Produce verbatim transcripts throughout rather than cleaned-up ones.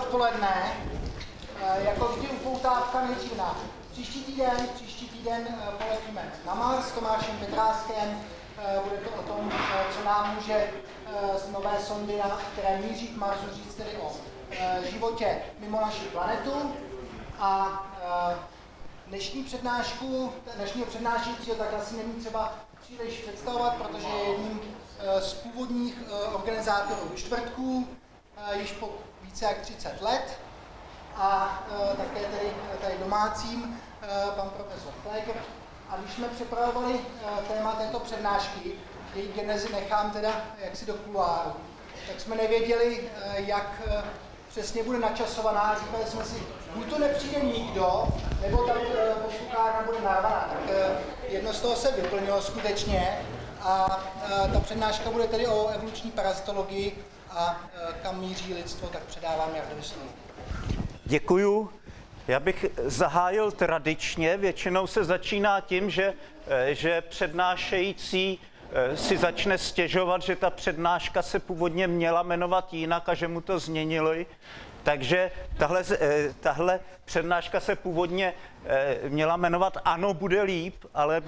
odpoledne. Jako vždy upoutávka nejdřív na příští týden. Příští týden poletíme na Mars s Tomášem Petráskem. Bude to o tom, co nám může z nové sondy, které míří k Marsu, říct tedy o životě mimo naši planetu. A dnešní přednášku, dnešního přednášejícího tak asi není třeba příliš představovat, protože je jedním z původních organizátorů čtvrtků již po více jak třicet let a také tady, tady domácím pan profesor Fleger. A když jsme připravovali téma této přednášky, její genezi nechám teda jaksi do kuláru, tak jsme nevěděli, jak přesně bude načasovaná. Říkali jsme si, buď to nepřijde nikdo, nebo ta posluchárna bude narvaná. Tak jedno z toho se vyplnilo skutečně a ta přednáška bude tedy o evoluční parazitologii a kam míří lidstvo, tak předávám Jardovi slovo. Děkuju. Já bych zahájil tradičně, většinou se začíná tím, že, že přednášející si začne stěžovat, že ta přednáška se původně měla jmenovat jinak a že mu to změnili. Takže tahle, tahle přednáška se původně měla jmenovat Ano, bude líp, ale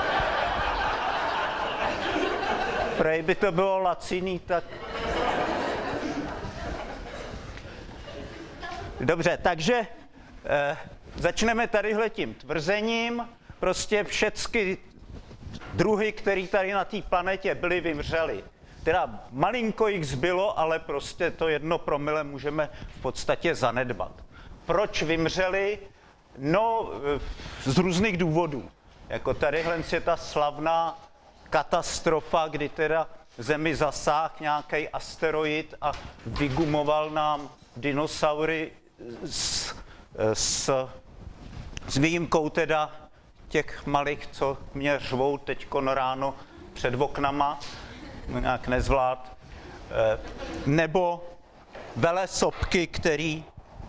prej by to bylo laciný, tak... Dobře, takže eh, začneme tadyhle tím tvrzením. Prostě všechny druhy, které tady na té planetě byly, vymřely. Teda malinko jich zbylo, ale prostě to jedno promile můžeme v podstatě zanedbat. Proč vymřely? No, z různých důvodů. Jako tadyhle je ta slavná katastrofa, kdy teda Zemi zasáhl nějaký asteroid a vygumoval nám dinosaury s, s, s výjimkou teda těch malých, co mě řvou teďko ráno před oknama, nějak nezvlád, nebo velesopky, který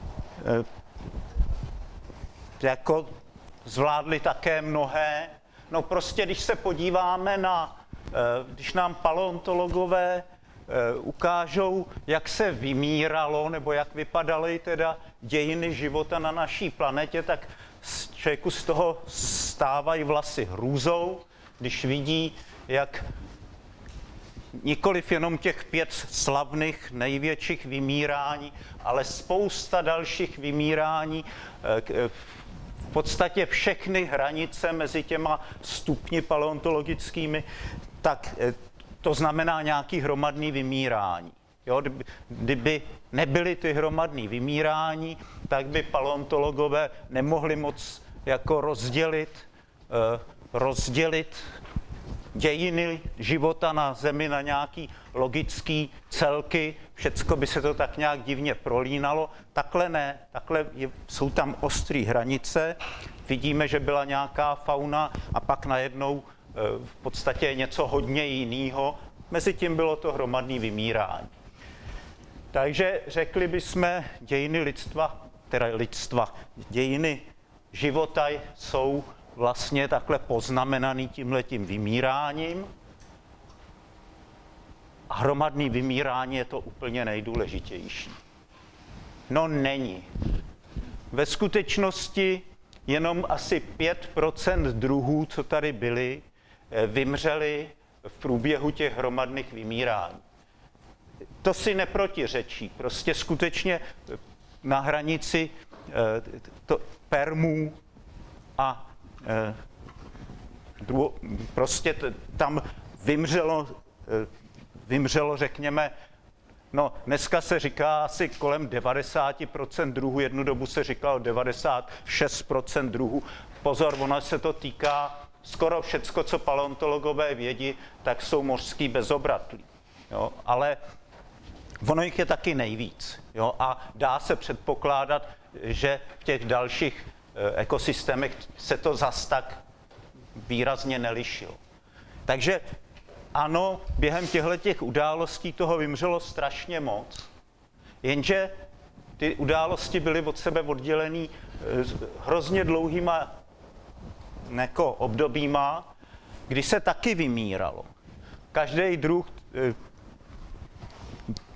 jako zvládli také mnohé. No prostě, když se podíváme na, když nám paleontologové ukážou, jak se vymíralo, nebo jak vypadaly teda dějiny života na naší planetě, tak člověku z toho stávají vlasy hrůzou, když vidí, jak nikoliv jenom těch pět slavných největších vymírání, ale spousta dalších vymírání, v podstatě všechny hranice mezi těma stupni paleontologickými, tak to znamená nějaký hromadný vymírání. Jo, kdyby, kdyby nebyly ty hromadný vymírání, tak by paleontologové nemohli moc jako rozdělit, uh, rozdělit dějiny života na Zemi na nějaký logický celky. Všecko by se to tak nějak divně prolínalo. Takhle ne, takhle je, jsou tam ostré hranice. Vidíme, že byla nějaká fauna a pak najednou v podstatě něco hodně jiného. Mezitím bylo to hromadné vymírání. Takže řekli bychom, dějiny lidstva, teda lidstva, dějiny života jsou vlastně takhle poznamenaný tímhletím vymíráním. A hromadné vymírání je to úplně nejdůležitější. No není. Ve skutečnosti jenom asi pět procent druhů, co tady byly, vymřeli v průběhu těch hromadných vymírání. To si neprotiřečí. Prostě skutečně na hranici to, permů a druho, prostě tam vymřelo, vymřelo, řekněme, no dneska se říká asi kolem devadesát procent druhů, jednu dobu se říkalo devadesát šest procent druhů. Pozor, ono se to týká skoro všecko, co paleontologové vědí, tak jsou mořský bezobratlí. Jo? Ale ono jich je taky nejvíc. Jo? A dá se předpokládat, že v těch dalších ekosystémech se to zas tak výrazně nelišilo. Takže ano, během těchto událostí toho vymřelo strašně moc, jenže ty události byly od sebe oddělený hrozně dlouhýma jako obdobíma, kdy se taky vymíralo. Každý druh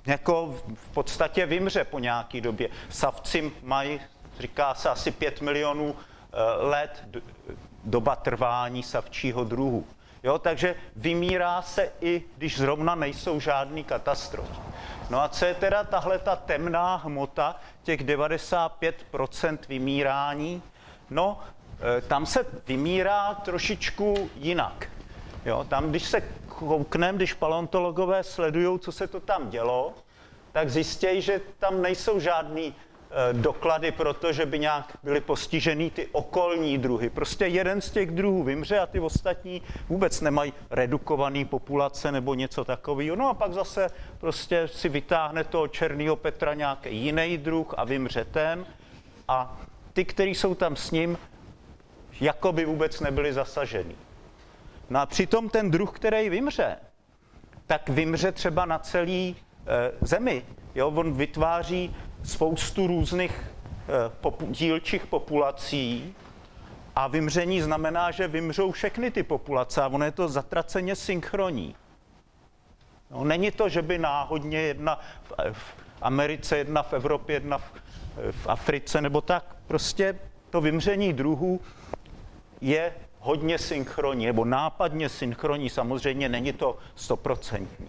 jako v podstatě vymře po nějaké době. Savci mají, říká se, asi pět milionů let doba trvání savčího druhu. Jo, takže vymírá se i, když zrovna nejsou žádný katastrofy. No a co je teda tahle ta temná hmota, těch devadesát pět procent vymírání? No, tam se vymírá trošičku jinak. Jo, tam, když se koukneme, když paleontologové sledují, co se to tam dělo, tak zjistějí, že tam nejsou žádný doklady pro to, že by nějak byly postižený ty okolní druhy. Prostě jeden z těch druhů vymře a ty ostatní vůbec nemají redukovaný populace nebo něco takového. No a pak zase prostě si vytáhne toho černýho Petra nějaký jiný druh a vymře ten. A ty, kteří jsou tam s ním, jako by vůbec nebyli zasažený. No a přitom ten druh, který vymře, tak vymře třeba na celý e, zemi. Jo, on vytváří spoustu různých e, popu, dílčích populací a vymření znamená, že vymřou všechny ty populace a ono je to zatraceně synchronní. No, není to, že by náhodně jedna v, v Americe, jedna v Evropě, jedna v, v Africe nebo tak. Prostě to vymření druhů je hodně synchronní, nebo nápadně synchronní, samozřejmě není to stoprocentní.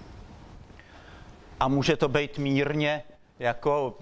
A může to být mírně jako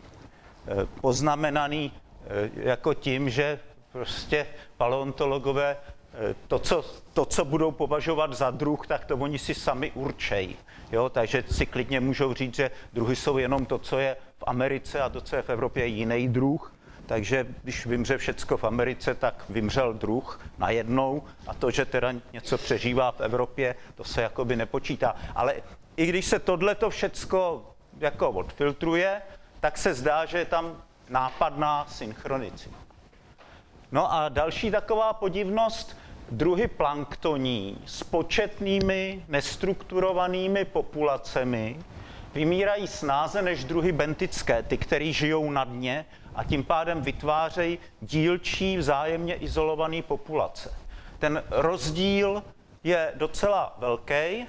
poznamenaný jako tím, že prostě paleontologové to co, to, co budou považovat za druh, tak to oni si sami určejí. Jo, takže si klidně můžou říct, že druhy jsou jenom to, co je v Americe a to, co je v Evropě, je jiný druh. Takže když vymře všecko v Americe, tak vymřel druh najednou a to, že teda něco přežívá v Evropě, to se jakoby nepočítá. Ale i když se tohleto všecko jako odfiltruje, tak se zdá, že je tam nápadná synchronicita. No a další taková podivnost, druhy planktoní s početnými, nestrukturovanými populacemi vymírají snáze než druhy bentické, ty, které žijou na dně a tím pádem vytvářejí dílčí, vzájemně izolované populace. Ten rozdíl je docela velký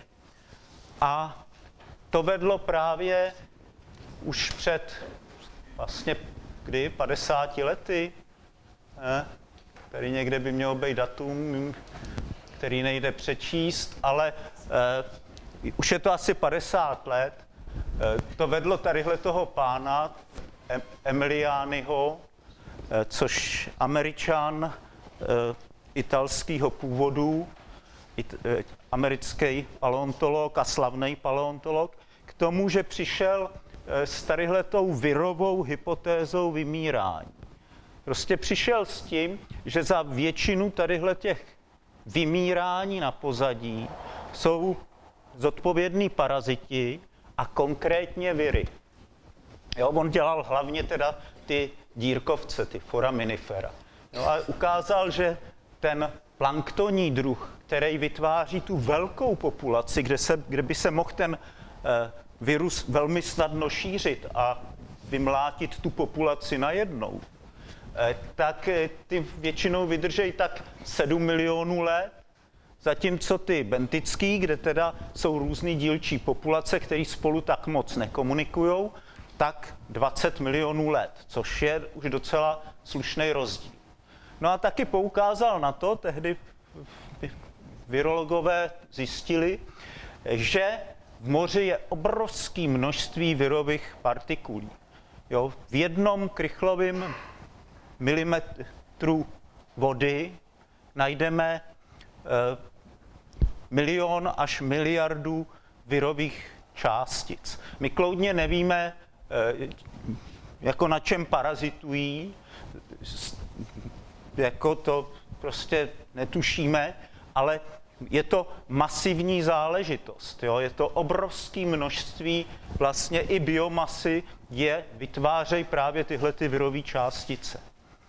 a to vedlo právě už před vlastně kdy, padesáti lety, eh, tady někde by mělo být datum, který nejde přečíst, ale eh, už je to asi padesát let. Eh, to vedlo tadyhle toho pána, em, Emilianiho, eh, což Američan eh, italského původu, it, eh, americký paleontolog a slavný paleontolog, k tomu, že přišel eh, s tadyhletou virovou hypotézou vymírání. Prostě přišel s tím, že za většinu tadyhle těch vymírání na pozadí jsou zodpovědní paraziti a konkrétně viry. Jo, on dělal hlavně teda ty dírkovce, ty foraminifera. No a ukázal, že ten planktonní druh, který vytváří tu velkou populaci, kde, se, kde by se mohl ten eh, virus velmi snadno šířit a vymlátit tu populaci najednou, eh, tak eh, ty většinou vydržejí tak sedm milionů let, zatímco ty bentický, kde teda jsou různý dílčí populace, které spolu tak moc nekomunikujou, tak dvacet milionů let, což je už docela slušný rozdíl. No a taky poukázal na to, tehdy virologové zjistili, že v moři je obrovské množství virových partikulí. Jo, v jednom krychlovém milimetru vody najdeme eh, milion až miliardu virových částic. My kloudně nevíme, eh, jako na čem parazitují, jako to prostě netušíme, ale je to masivní záležitost. Jo? Je to obrovské množství vlastně i biomasy, je vytvářejí právě tyhle ty virové částice.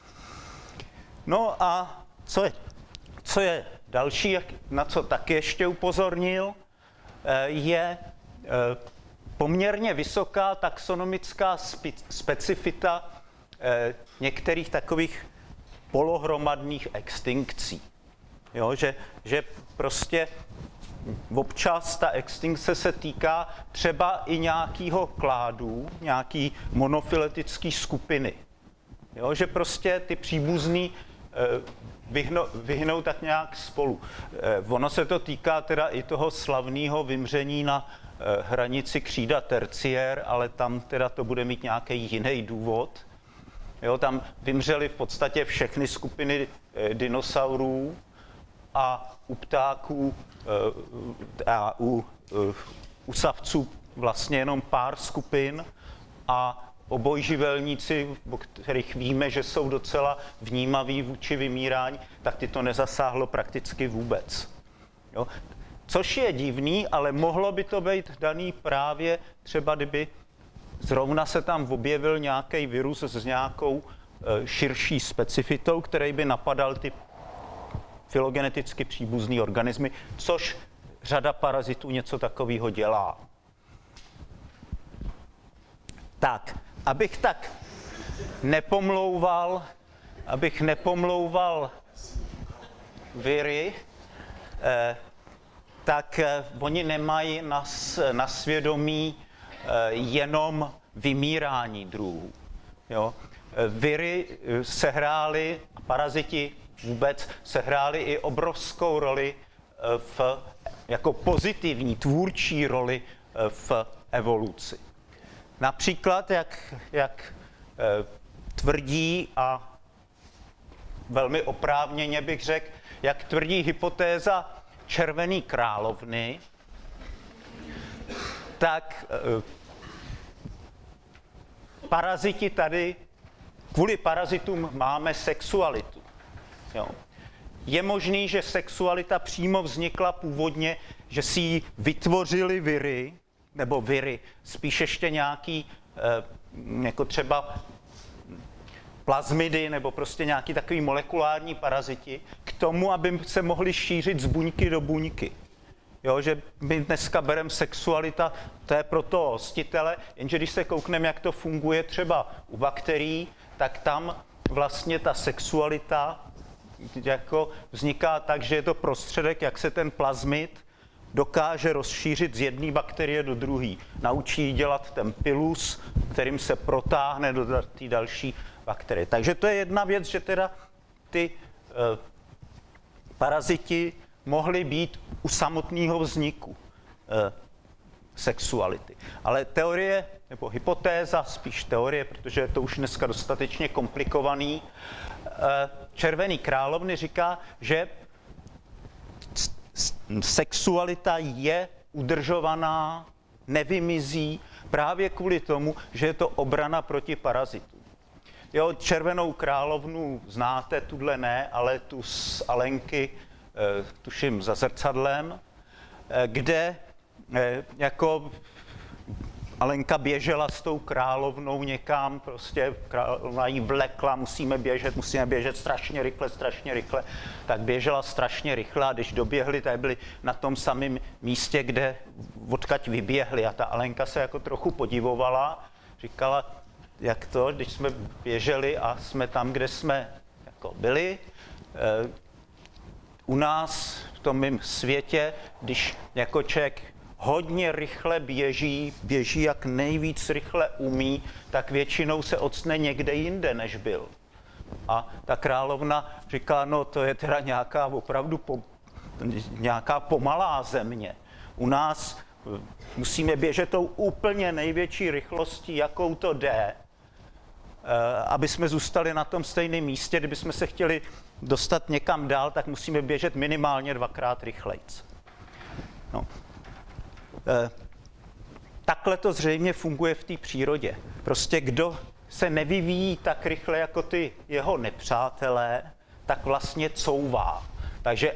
No a co je, co je další, na co taky ještě upozornil, je poměrně vysoká taxonomická specifita některých takových polohromadných extinkcí. Jo, že, že prostě občas ta extinkce se týká třeba i nějakého kládu, nějaký monofiletický skupiny. Jo, že prostě ty příbuzný vyhnou, vyhnou tak nějak spolu. Ono se to týká teda i toho slavného vymření na hranici křída terciér, ale tam teda to bude mít nějaký jiný důvod. Jo, tam vymřely v podstatě všechny skupiny dinosaurů a u ptáků a u, u savců vlastně jenom pár skupin a obojživelníci, o kterých víme, že jsou docela vnímaví vůči vymírání, tak ty to nezasáhlo prakticky vůbec. Jo? Což je divný, ale mohlo by to být daný právě třeba, kdyby zrovna se tam objevil nějaký virus s nějakou e, širší specifitou, který by napadal ty filogeneticky příbuzný organismy, což řada parazitů něco takového dělá. Tak, abych tak nepomlouval, abych nepomlouval viry, eh, tak eh, oni nemají na, na svědomí eh, jenom vymírání druhů. Jo? Viry sehrály, paraziti vůbec sehrály i obrovskou roli v, jako pozitivní, tvůrčí roli v evoluci. Například, jak, jak e, tvrdí, a velmi oprávněně bych řekl, jak tvrdí hypotéza červené královny, tak e, paraziti tady, kvůli parazitům máme sexualitu. Jo. Je možný, že sexualita přímo vznikla původně, že si ji vytvořili viry, nebo viry, spíš ještě nějaký, eh, jako třeba plazmidy, nebo prostě nějaký takový molekulární paraziti, k tomu, aby se mohli šířit z buňky do buňky. Jo, že my dneska bereme sexualita, to je pro toho hostitele, jenže když se koukneme, jak to funguje třeba u bakterií, tak tam vlastně ta sexualita jako vzniká tak, že je to prostředek, jak se ten plazmid dokáže rozšířit z jedné bakterie do druhé. Naučí dělat ten pilus, kterým se protáhne do té další bakterie. Takže to je jedna věc, že teda ty e, paraziti mohly být u samotného vzniku e, sexuality. Ale teorie, nebo hypotéza, spíš teorie, protože je to už dneska dostatečně komplikovaný, e, červený královny říká, že sexualita je udržovaná, nevymizí právě kvůli tomu, že je to obrana proti parazitům. Jo, červenou královnu znáte, tuhle ne, ale tu z Alenky, tuším za zrcadlem, kde jako Alenka běžela s tou královnou někam, prostě královna jí vlekla, musíme běžet, musíme běžet strašně rychle, strašně rychle. Tak běžela strašně rychle a když doběhli, tak byli na tom samém místě, kde odkud vyběhli. A ta Alenka se jako trochu podivovala, říkala, jak to, když jsme běželi a jsme tam, kde jsme jako byli. E, u nás v tom mém světě, když jako člověk hodně rychle běží, běží jak nejvíc rychle umí, tak většinou se octne někde jinde, než byl. A ta královna říká, no to je teda nějaká opravdu po, nějaká pomalá země. U nás musíme běžet tou úplně největší rychlostí, jakou to jde, aby jsme zůstali na tom stejném místě. Kdybychom se chtěli dostat někam dál, tak musíme běžet minimálně dvakrát rychlejc. No. E, takhle to zřejmě funguje v té přírodě. Prostě kdo se nevyvíjí tak rychle jako ty jeho nepřátelé, tak vlastně couvá. Takže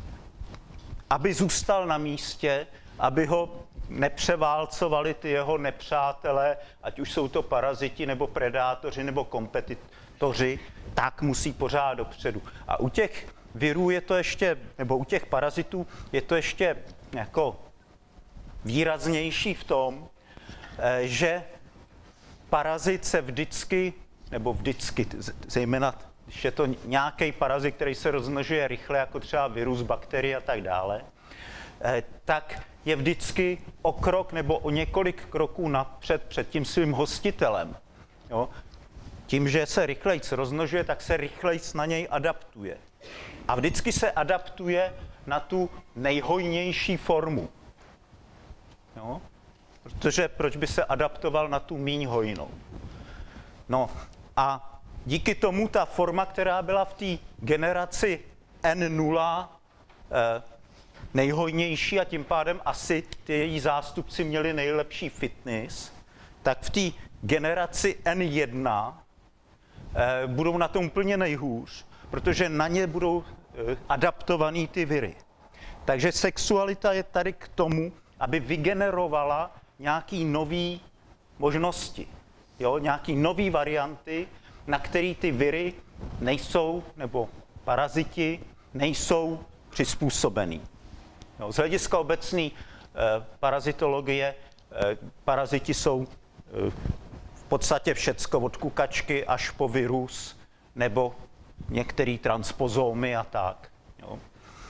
aby zůstal na místě, aby ho nepřeválcovali ty jeho nepřátelé, ať už jsou to paraziti, nebo predátoři, nebo kompetitoři, tak musí pořád dopředu. A u těch virů je to ještě, nebo u těch parazitů je to ještě jako výraznější v tom, že parazit se vždycky, nebo vždycky, zejména když je to nějaký parazit, který se rozmnožuje rychle, jako třeba virus, bakterie a tak dále, tak je vždycky o krok nebo o několik kroků napřed před tím svým hostitelem. Jo? Tím, že se rychlejc rozmnožuje, tak se rychlejc na něj adaptuje. A vždycky se adaptuje na tu nejhojnější formu. Jo? Protože proč by se adaptoval na tu míň hojnou? No a díky tomu ta forma, která byla v té generaci N nula eh, nejhojnější a tím pádem asi ty její zástupci měli nejlepší fitness, tak v té generaci N jedna eh, budou na tom úplně nejhůř, protože na ně budou eh, adaptovaný ty viry. Takže sexualita je tady k tomu, aby vygenerovala nějaký nový možnosti, jo? Nějaký nový varianty, na který ty viry nejsou, nebo paraziti nejsou přizpůsobený. Jo? Z hlediska obecné eh, parazitologie, eh, paraziti jsou eh, v podstatě všecko od kukačky až po virus, nebo některé transpozómy a tak. Jo?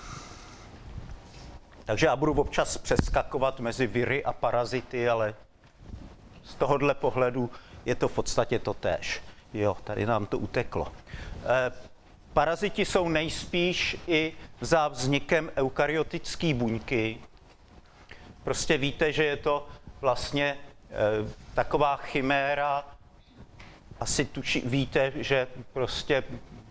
Takže já budu občas přeskakovat mezi viry a parazity, ale z tohohle pohledu je to v podstatě totéž. Jo, tady nám to uteklo. E, paraziti jsou nejspíš i za vznikem eukaryotické buňky. Prostě víte, že je to vlastně e, taková chiméra. Asi tuči, víte, že prostě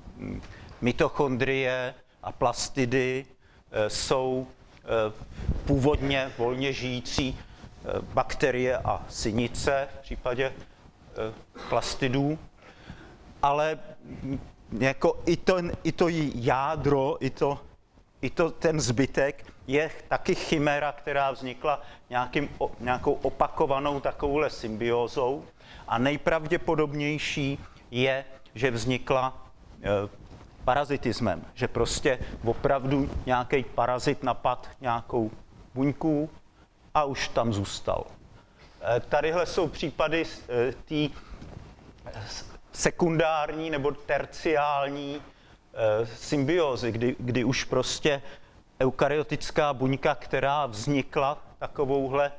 mitochondrie a plastidy e, jsou původně volně žijící bakterie a sinice v případě plastidů, ale jako i, to, i to jádro, i, to, i to, ten zbytek je taky chiméra, která vznikla nějakým, nějakou opakovanou takovouhle symbiózou a nejpravděpodobnější je, že vznikla parazitismem, že prostě opravdu nějaký parazit napad nějakou buňku a už tam zůstal. Tadyhle jsou případy té sekundární nebo terciální symbiózy, kdy, kdy už prostě eukaryotická buňka, která vznikla takovouhle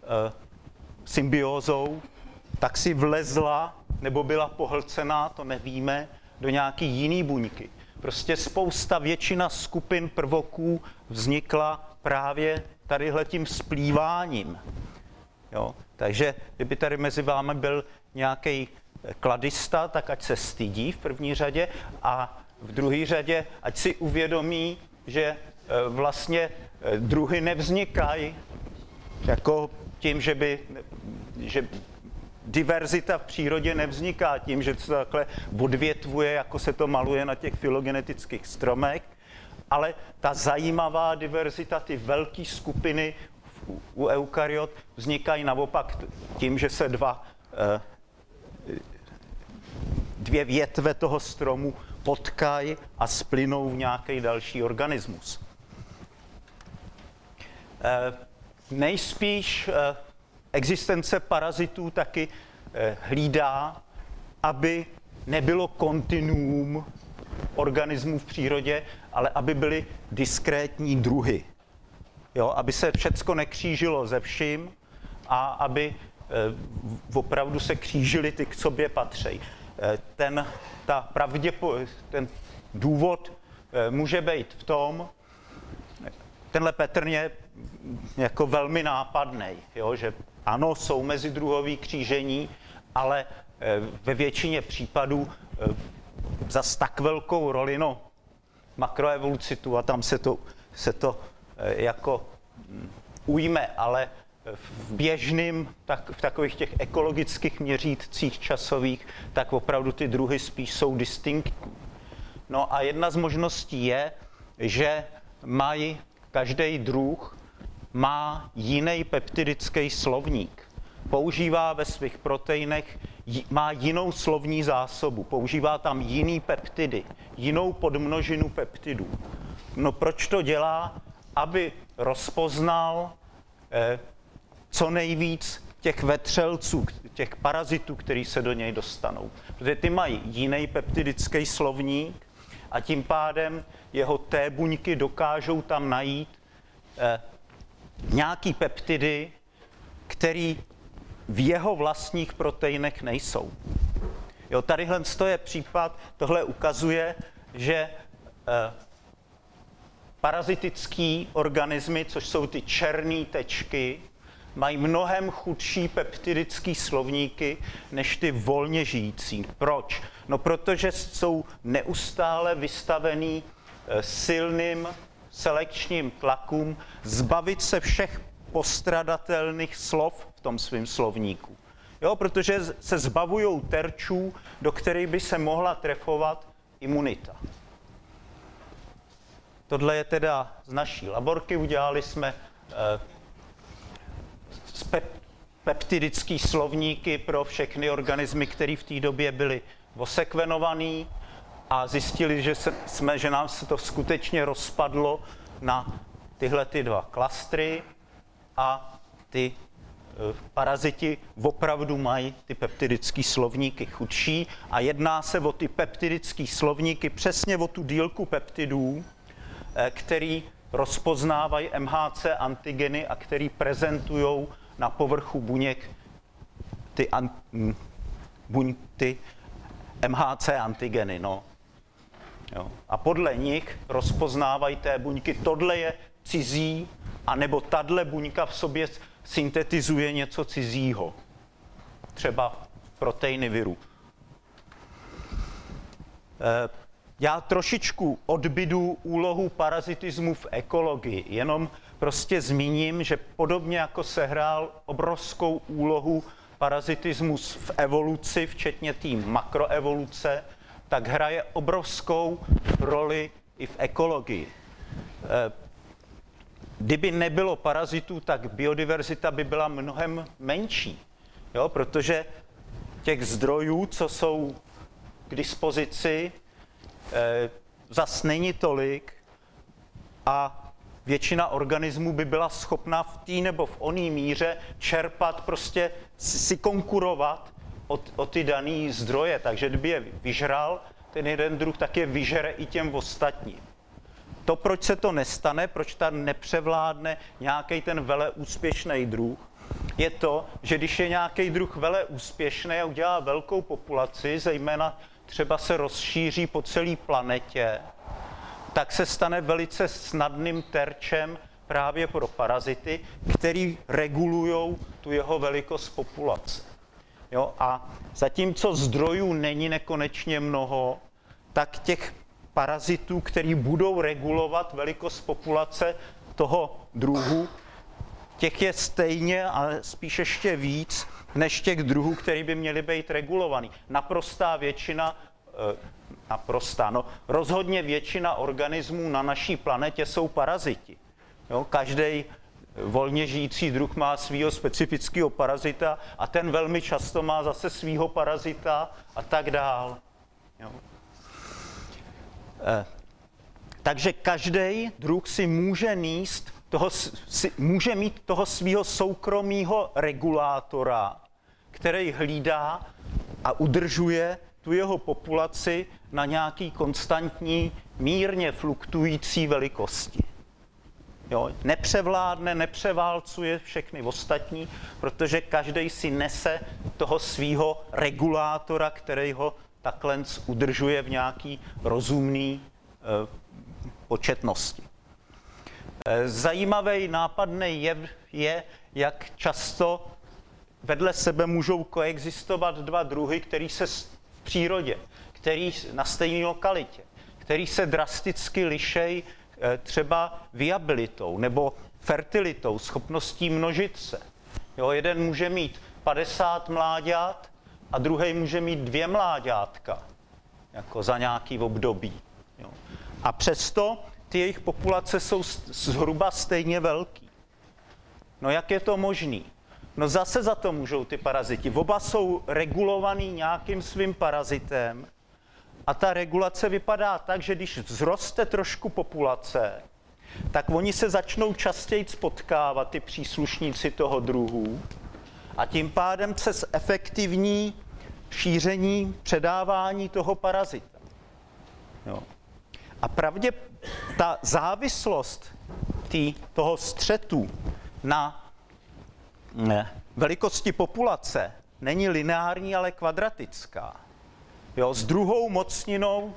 symbiózou, tak si vlezla nebo byla pohlcená, to nevíme, do nějaký jiný buňky. Prostě spousta, většina skupin prvoků vznikla právě tadyhletím splýváním. Jo? Takže kdyby tady mezi vámi byl nějaký kladista, tak ať se stydí v první řadě a v druhé řadě ať si uvědomí, že vlastně druhy nevznikají jako tím, že by že diverzita v přírodě nevzniká tím, že se takhle odvětvuje, jako se to maluje na těch filogenetických stromech, ale ta zajímavá diverzita, ty velké skupiny u eukaryot vznikají naopak tím, že se dva, dvě větve toho stromu potkají a splynou v nějaký další organismus. Nejspíš existence parazitů taky hlídá, aby nebylo kontinuum organismů v přírodě, ale aby byly diskrétní druhy. Jo, aby se všecko nekřížilo ze vším a aby opravdu se křížily ty, k sobě patří. Ten, ta pravděpo, ten důvod může být v tom, tenhle pattern je jako velmi nápadnej, jo, že ano, jsou mezidruhový křížení, ale ve většině případů zas tak velkou roli, no, makroevolucitu a tam se to, se to jako ujme, ale v běžným, tak v takových těch ekologických měřítcích časových, tak opravdu ty druhy spíš jsou distinktní. No a jedna z možností je, že mají každý druh má jiný peptidický slovník. Používá ve svých proteinech, má jinou slovní zásobu, používá tam jiný peptidy, jinou podmnožinu peptidů. No proč to dělá? Aby rozpoznal eh, co nejvíc těch vetřelců, těch parazitů, který se do něj dostanou. Protože ty mají jiný peptidický slovník a tím pádem jeho T buňky dokážou tam najít eh, nějaký peptidy, které v jeho vlastních proteinech nejsou. Jo, tadyhle je případ, tohle ukazuje, že eh, parazitický organismy, což jsou ty černé tečky, mají mnohem chudší peptidické slovníky než ty volně žijící. Proč? No protože jsou neustále vystavený eh, silným selekčním tlakům zbavit se všech postradatelných slov v tom svém slovníku. Jo, protože se zbavují terčů, do kterých by se mohla trefovat imunita. Tohle je teda z naší laborky. Udělali jsme eh, pep, peptidické slovníky pro všechny organismy, které v té době byly osekvenovaný a zjistili, že, se, jsme, že nám se to skutečně rozpadlo na tyhle ty dva klastry a ty paraziti opravdu mají ty peptidické slovníky chudší a jedná se o ty peptidické slovníky, přesně o tu dílku peptidů, který rozpoznávají M H C antigeny a který prezentují na povrchu buněk ty, an, buň, ty M H C antigeny. No. Jo. A podle nich rozpoznávají té buňky, tohle je cizí, anebo tahle buňka v sobě syntetizuje něco cizího. Třeba proteiny viru. Já trošičku odbydu úlohu parazitismu v ekologii. Jenom prostě zmíním, že podobně jako sehrál obrovskou úlohu parazitismus v evoluci, včetně té makroevoluce, tak hraje obrovskou roli i v ekologii. Kdyby nebylo parazitů, tak biodiverzita by byla mnohem menší, jo? Protože těch zdrojů, co jsou k dispozici, eh, zas není tolik a většina organismů by byla schopna v té nebo v oné míře čerpat, prostě si konkurovat o, o ty dané zdroje. Takže kdyby je vyžral ten jeden druh, tak je vyžere i těm ostatním. To, proč se to nestane, proč tam nepřevládne nějaký ten veleúspěšný druh, je to, že když je nějaký druh veleúspěšný a udělá velkou populaci, zejména třeba se rozšíří po celé planetě, tak se stane velice snadným terčem právě pro parazity, který regulují tu jeho velikost populace. Jo? A zatímco zdrojů není nekonečně mnoho, tak těch parazitů, který budou regulovat velikost populace toho druhu, těch je stejně, ale spíš ještě víc, než těch druhů, který by měly být regulovaný. Naprostá většina, naprostá, no rozhodně většina organismů na naší planetě jsou paraziti. Jo, každý volně žijící druh má svého specifického parazita a ten velmi často má zase svého parazita a tak dál. Jo. Eh, takže každý druh si může níst toho, si, může mít toho svého soukromého regulátora, který hlídá a udržuje tu jeho populaci na nějaký konstantní, mírně fluktující velikosti. Jo, nepřevládne, nepřeválcuje všechny ostatní, protože každý si nese toho svého regulátora, který ho takhle udržuje v nějaký rozumný eh, početnosti. Eh, zajímavý nápadný jev je, jak často vedle sebe můžou koexistovat dva druhy, který se v přírodě, který na stejné lokalitě, který se drasticky lišejí třeba viabilitou nebo fertilitou, schopností množit se. Jo, jeden může mít padesát mláďat a druhý může mít dvě mláďátka jako za nějaký období. Jo. A přesto ty jejich populace jsou zhruba stejně velký. No jak je to možný? No zase za to můžou ty paraziti. Oba jsou regulovaný nějakým svým parazitem a ta regulace vypadá tak, že když vzroste trošku populace, tak oni se začnou častěji potkávat, ty příslušníci toho druhu, a tím pádem přes efektivní šíření, předávání toho parazita. Jo. A pravdě ta závislost tý, toho střetu na velikosti populace není lineární, ale kvadratická. Jo, s druhou mocninou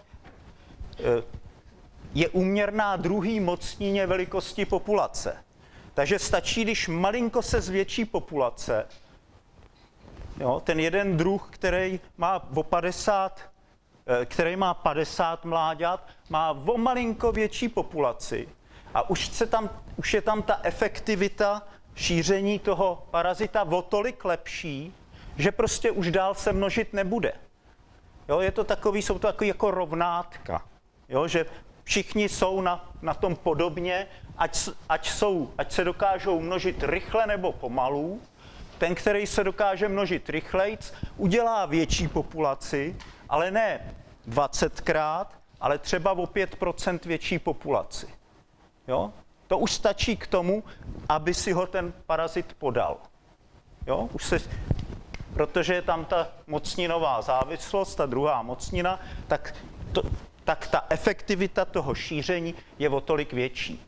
je úměrná druhý mocnině velikosti populace. Takže stačí, když malinko se zvětší populace, jo, ten jeden druh, který má o padesát, který má padesát mláďat, má o malinko větší populaci a už, se tam, už je tam ta efektivita šíření toho parazita o tolik lepší, že prostě už dál se množit nebude. Jo, je to takový, jsou to takový jako rovnátka, jo, že všichni jsou na, na tom podobně, ať, ať, jsou, ať se dokážou množit rychle nebo pomalu. Ten, který se dokáže množit rychlejc, udělá větší populaci, ale ne dvacetkrát, ale třeba o pět procent větší populaci. Jo? To už stačí k tomu, aby si ho ten parazit podal. Jo? Už se, protože je tam ta mocninová závislost, ta druhá mocnina, tak, to, tak ta efektivita toho šíření je o tolik větší.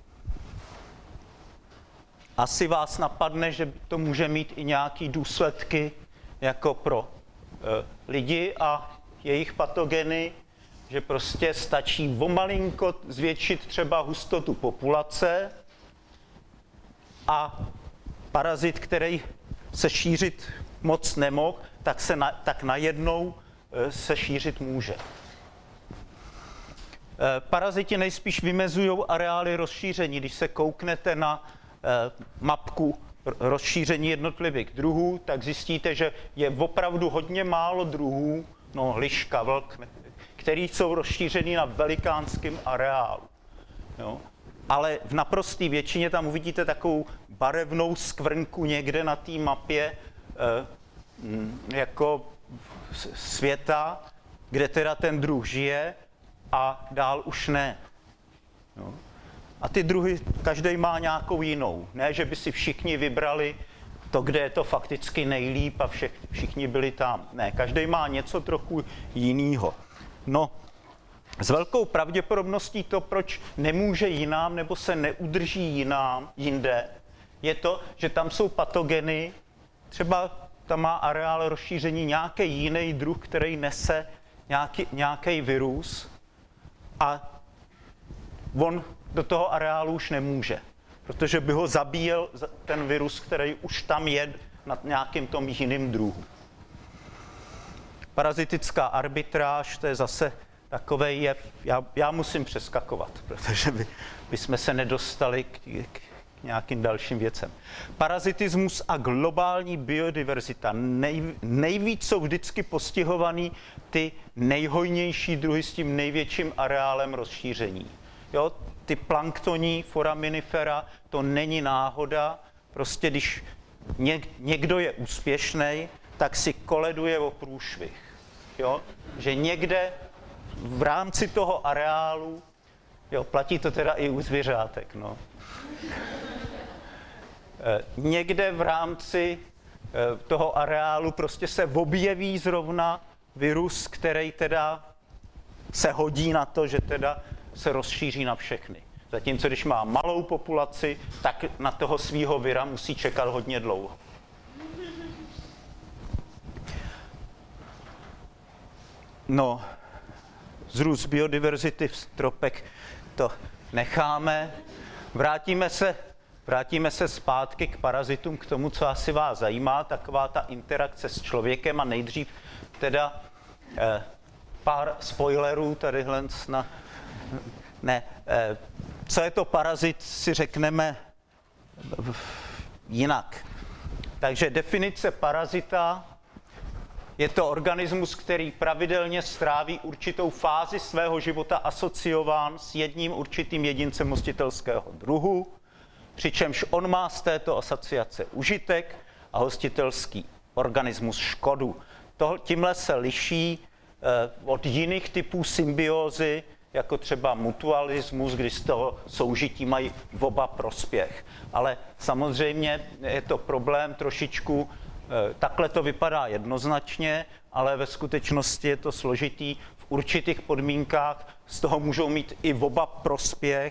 Asi vás napadne, že to může mít i nějaké důsledky jako pro e, lidi a jejich patogeny, že prostě stačí o malinko zvětšit třeba hustotu populace a parazit, který se šířit moc nemohl, tak, se na, tak najednou e, se šířit může. E, paraziti nejspíš vymezují areály rozšíření. Když se kouknete na mapku rozšíření jednotlivých druhů, tak zjistíte, že je opravdu hodně málo druhů, no liška, vlk, který jsou rozšířený na velikánském areálu. Jo. Ale v naprosté většině tam uvidíte takovou barevnou skvrnku někde na té mapě eh, jako světa, kde teda ten druh žije a dál už ne. Jo. A ty druhy, každý má nějakou jinou. Ne, že by si všichni vybrali to, kde je to fakticky nejlíp a vše, všichni byli tam. Ne, každý má něco trochu jiného. No, s velkou pravděpodobností to, proč nemůže jinám nebo se neudrží jinám, jinde, je to, že tam jsou patogeny, třeba tam má areál rozšíření nějaký jiný druh, který nese nějaký, nějaký virus a on do toho areálu už nemůže, protože by ho zabíjel ten virus, který už tam je nad nějakým tom jiným druhu. Parazitická arbitráž, to je zase takovej jev, já, já musím přeskakovat, protože by, by jsme se nedostali k, k nějakým dalším věcem. Parazitismus a globální biodiverzita. Nej, nejvíc jsou vždycky postihovaný ty nejhojnější druhy s tím největším areálem rozšíření. Jo, ty planktoní foraminifera, to není náhoda. Prostě když někdo je úspěšný, tak si koleduje o průšvih. Jo? Že někde v rámci toho areálu, jo, platí to teda i u zvěřátek, no. Někde v rámci toho areálu prostě se objeví zrovna virus, který teda se hodí na to, že teda se rozšíří na všechny. Zatímco když má malou populaci, tak na toho svýho vira musí čekat hodně dlouho. No, vzrůst biodiverzity v stropech to necháme. Vrátíme se, vrátíme se zpátky k parazitům, k tomu, co asi vás zajímá, taková ta interakce s člověkem a nejdřív teda eh, pár spoilerů tadyhle na... Ne, eh, co je to parazit, si řekneme jinak. Takže definice parazita je to organismus, který pravidelně stráví určitou fázi svého života asociován s jedním určitým jedincem hostitelského druhu, přičemž on má z této asociace užitek a hostitelský organismus škodu. To, tímhle se liší eh, od jiných typů symbiózy, jako třeba mutualismus, kdy z toho soužití mají oba prospěch. Ale samozřejmě je to problém trošičku, takhle to vypadá jednoznačně, ale ve skutečnosti je to složitý. V určitých podmínkách z toho můžou mít i oba prospěch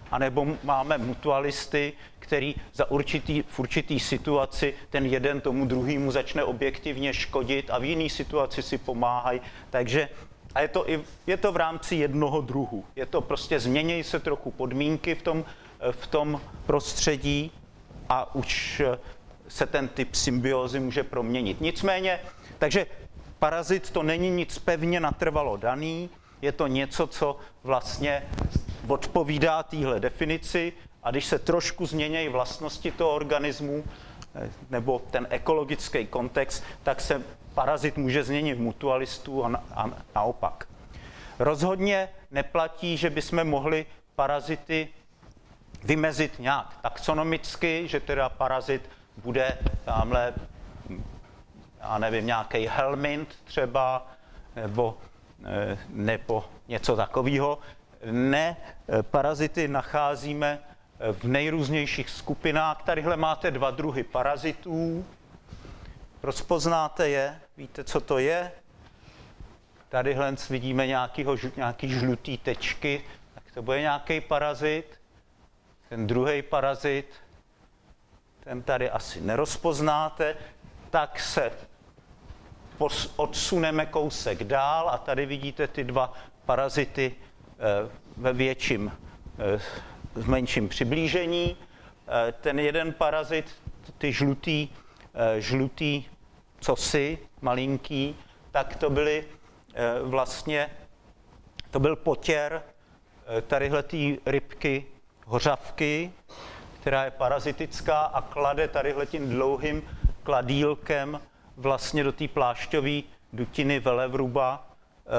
anebo máme mutualisty, který za určitý, v určitý situaci ten jeden tomu druhému začne objektivně škodit a v jiné situaci si pomáhají. Takže a je to, i, je to v rámci jednoho druhu. Je to prostě, změnějí se trochu podmínky v tom, v tom prostředí a už se ten typ symbiózy může proměnit. Nicméně, takže parazit to není nic pevně natrvalo daný, je to něco, co vlastně odpovídá téhle definici a když se trošku změní vlastnosti toho organismu nebo ten ekologický kontext, tak se parazit může změnit v mutualistů a, na, a naopak. Rozhodně neplatí, že bychom mohli parazity vymezit nějak taxonomicky, že teda parazit bude tamhle, já nevím, nějaký helminth třeba, nebo, nebo něco takového. Ne, parazity nacházíme v nejrůznějších skupinách. Tadyhle máte dva druhy parazitů. Rozpoznáte je? Víte, co to je? Tadyhle vidíme nějakýho, nějaký žlutý tečky, tak to bude nějaký parazit. Ten druhý parazit, ten tady asi nerozpoznáte, tak se odsuneme kousek dál a tady vidíte ty dva parazity ve větším, v menším přiblížení. Ten jeden parazit, ty žlutý, žlutý cosi, malinký, tak to byly vlastně, to byl potěr tadyhle té rybky hořavky, která je parazitická a klade tadyhle tím dlouhým kladílkem vlastně do té plášťové dutiny velevruba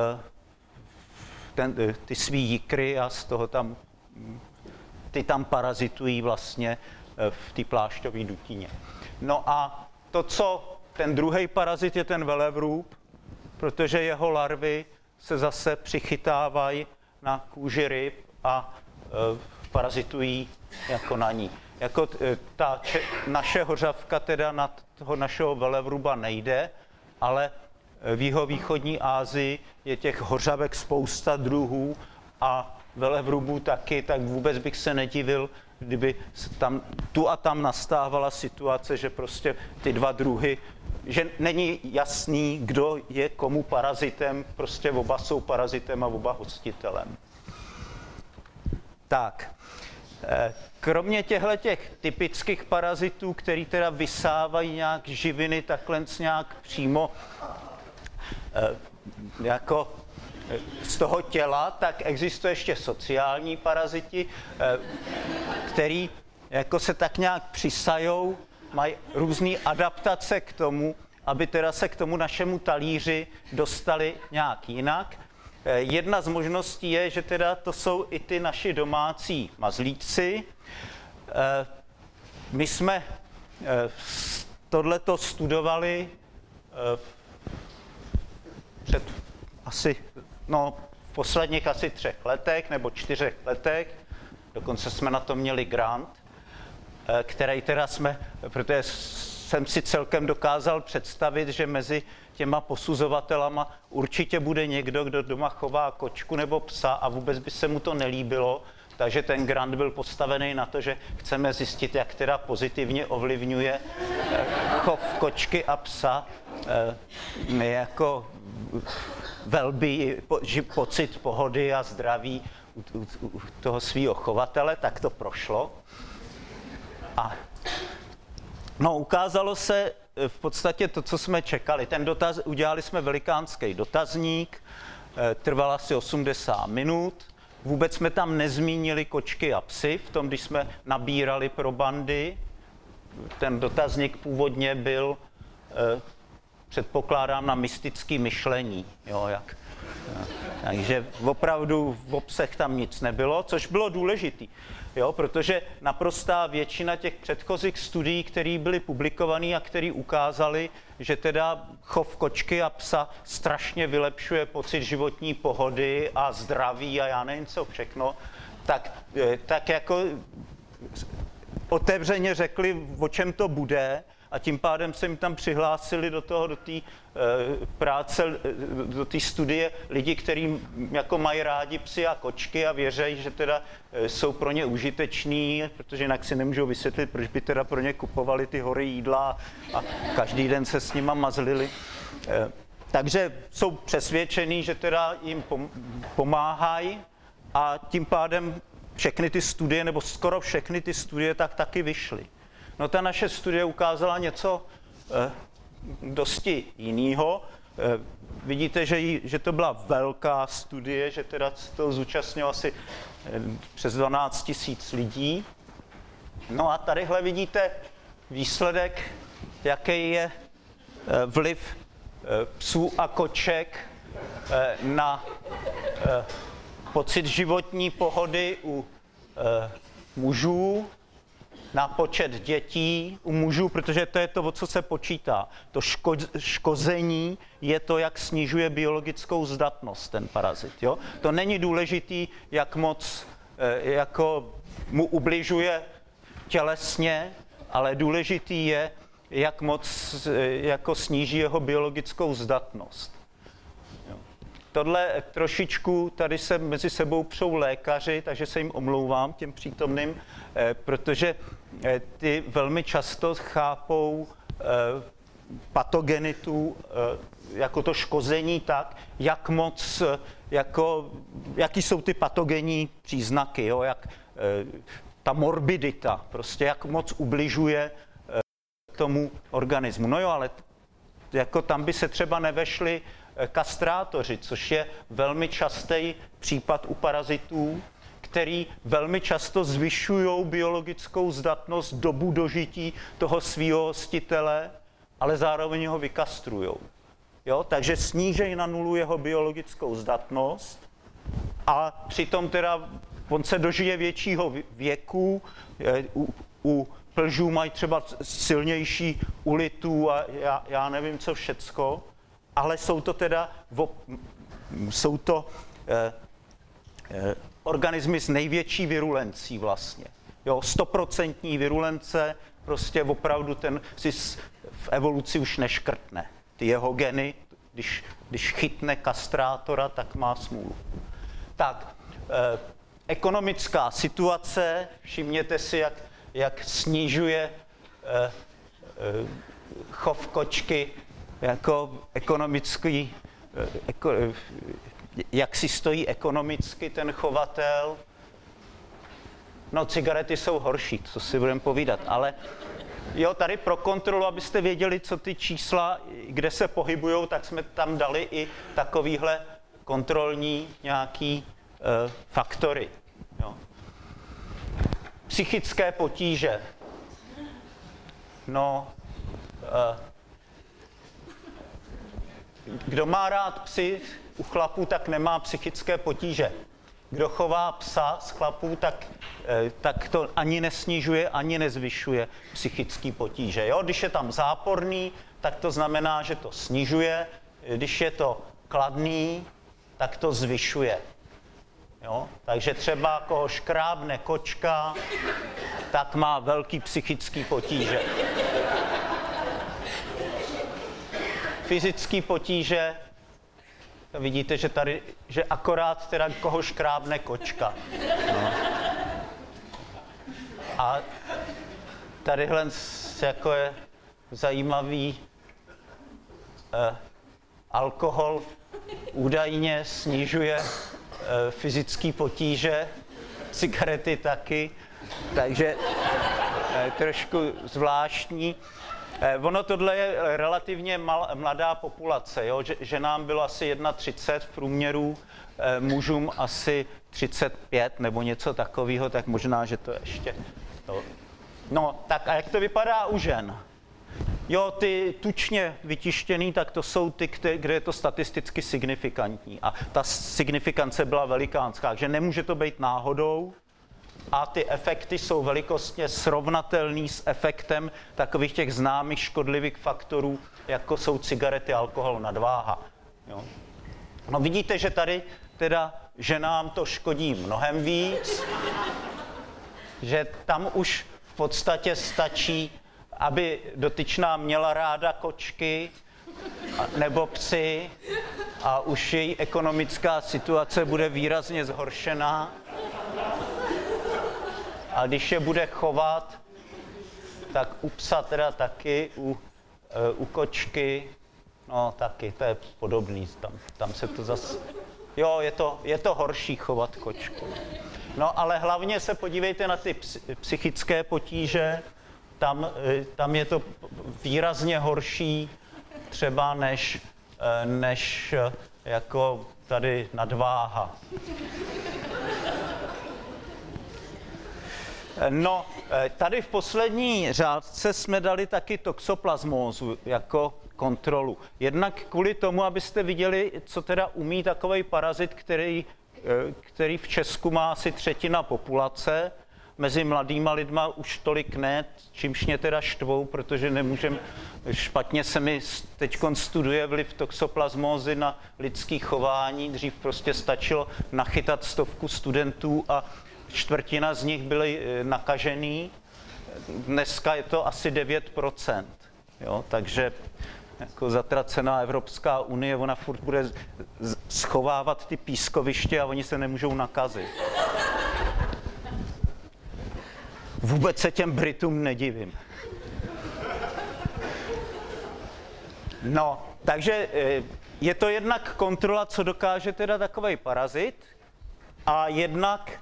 ten, ty svý jikry a z toho tam, ty tam parazitují vlastně v té plášťové dutině. No a to, co ten druhý parazit je ten velevrub, protože jeho larvy se zase přichytávají na kůži ryb a e, parazitují jako na ní. Jako ta če, naše hořavka teda na toho našeho velevruba nejde, ale v jihovýchodní Asii je těch hořavek spousta druhů a velevrubů taky, tak vůbec bych se nedivil, kdyby tam tu a tam nastávala situace, že prostě ty dva druhy, že není jasný, kdo je komu parazitem, prostě oba jsou parazitem a oba hostitelem. Tak, kromě těchto těch typických parazitů, který teda vysávají nějak živiny takhle nějak přímo jako z toho těla, tak existuje ještě sociální paraziti, který jako se tak nějak přisajou, mají různé adaptace k tomu, aby teda se k tomu našemu talíři dostali nějak jinak. Jedna z možností je, že teda to jsou i ty naši domácí mazlíci. My jsme tohleto studovali před asi, no, v posledních asi třech letech nebo čtyřech letech. Dokonce jsme na to měli grant, který teda jsme, protože jsem si celkem dokázal představit, že mezi těma posuzovatelama určitě bude někdo, kdo doma chová kočku nebo psa a vůbec by se mu to nelíbilo. Takže ten grant byl postavený na to, že chceme zjistit, jak teda pozitivně ovlivňuje chov kočky a psa jako velby, pocit pohody a zdraví u, u, u toho svého chovatele, tak to prošlo. A no, ukázalo se v podstatě to, co jsme čekali. Ten dotaz, udělali jsme velikánský dotazník, trval asi osmdesát minut. Vůbec jsme tam nezmínili kočky a psy v tom, když jsme nabírali pro bandy. Ten dotazník původně byl, předpokládám, na mystické myšlení. Jo, jak, takže opravdu v obsah tam nic nebylo, což bylo důležitý. Jo, protože naprostá většina těch předchozích studií, které byly publikované a které ukázaly, že teda chov kočky a psa strašně vylepšuje pocit životní pohody a zdraví a já nevím co všechno, tak, tak jako otevřeně řekli, o čem to bude a tím pádem se jim tam přihlásili do toho, do té e, práce, do té studie lidi, kteří jako mají rádi psy a kočky a věří, že teda e, jsou pro ně užiteční, protože jinak si nemůžou vysvětlit, proč by teda pro ně kupovali ty hory jídla a každý den se s nima mazlili. E, takže jsou přesvědčení, že teda jim pomáhají a tím pádem všechny ty studie, nebo skoro všechny ty studie, tak taky vyšly. No ta naše studie ukázala něco eh, dosti jiného. Eh, vidíte, že, jí, že to byla velká studie, že teda se to zúčastnilo asi eh, přes dvanáct tisíc lidí. No a tadyhle vidíte výsledek, jaký je eh, vliv eh, psů a koček eh, na eh, pocit životní pohody u eh, mužů, na počet dětí u mužů, protože to je to, o co se počítá. To ško, škození je to, jak snižuje biologickou zdatnost ten parazit. Jo? To není důležitý, jak moc eh, jako mu ubližuje tělesně, ale důležitý je, jak moc eh, jako sníží jeho biologickou zdatnost. Tohle trošičku, tady se mezi sebou přou lékaři, takže se jim omlouvám, těm přítomným, eh, protože eh, ty velmi často chápou eh, patogenitu eh, jako to škození tak, jak moc, jako, jaký jsou ty patogenní příznaky, jo, jak eh, ta morbidita, prostě jak moc ubližuje eh, tomu organismu. No jo, ale jako tam by se třeba nevešli kastrátoři, což je velmi častý případ u parazitů, který velmi často zvyšují biologickou zdatnost, dobu dožití toho svého hostitele, ale zároveň ho vykastrují. Jo? Takže snížejí na nulu jeho biologickou zdatnost a přitom teda on se dožije většího věku, u, u plžů mají třeba silnější ulitů a já, já nevím co všecko, ale jsou to teda jsou to eh, eh, organismy s největší virulencí vlastně. Jo, stoprocentní virulence, prostě opravdu ten si v evoluci už neškrtne. Ty jeho geny, když, když chytne kastrátora, tak má smůlu. Tak, eh, ekonomická situace, všimněte si, jak, jak snižuje eh, eh, chov kočky jako ekonomický, eko, jak si stojí ekonomicky ten chovatel. No, cigarety jsou horší, co si budeme povídat, ale jo, tady pro kontrolu, abyste věděli, co ty čísla, kde se pohybujou, tak jsme tam dali i takovýhle kontrolní nějaký e, faktory. Jo. Psychické potíže. No, e, kdo má rád psy u chlapů, tak nemá psychické potíže. Kdo chová psa z chlapů, tak, tak to ani nesnižuje, ani nezvyšuje psychické potíže. Jo? Když je tam záporný, tak to znamená, že to snižuje. Když je to kladný, tak to zvyšuje. Jo? Takže třeba koho škrábne kočka, tak má velký psychický potíže. Fyzické potíže, vidíte, že tady, že akorát teda koho škrábne kočka. No. A tadyhle jako je zajímavý eh, alkohol údajně snižuje eh, fyzické potíže, cigarety taky, takže eh, trošku zvláštní. Eh, ono tohle je relativně mal, mladá populace, jo? Že, že nám bylo asi třicet jedna v průměru, eh, mužům asi třicet pět nebo něco takového, tak možná, že to ještě... To. No, tak a jak to vypadá u žen? Jo, ty tučně vytištěný, tak to jsou ty, kde je to statisticky signifikantní. A ta signifikance byla velikánská, že nemůže to být náhodou. A ty efekty jsou velikostně srovnatelný s efektem takových těch známých škodlivých faktorů, jako jsou cigarety, alkohol, nadváha. Jo. No vidíte, že tady teda ženám to škodí mnohem víc, že tam už v podstatě stačí, aby dotyčná měla ráda kočky nebo psy a už její ekonomická situace bude výrazně zhoršená. A když je bude chovat, tak u psa teda taky, u, u kočky, no taky, to je podobný, tam, tam se to zase, jo, je to, je to horší chovat kočku. No ale hlavně se podívejte na ty psychické potíže, tam, tam je to výrazně horší třeba než, než jako tady nadváha. No, tady v poslední řádce jsme dali taky toxoplasmózu jako kontrolu. Jednak kvůli tomu, abyste viděli, co teda umí takovej parazit, který, který v Česku má asi třetina populace. Mezi mladýma lidma už tolik ne, čímž mě teda štvou, protože nemůžem, špatně se mi teď studuje vliv toxoplasmózy na lidský chování. Dřív prostě stačilo nachytat stovku studentů a čtvrtina z nich byly nakažený. Dneska je to asi devět procent. Jo, takže jako zatracená Evropská unie, ona furt bude schovávat ty pískoviště a oni se nemůžou nakazit. Vůbec se těm Britům nedivím. No, takže je to jednak kontrola, co dokáže teda takovej parazit, a jednak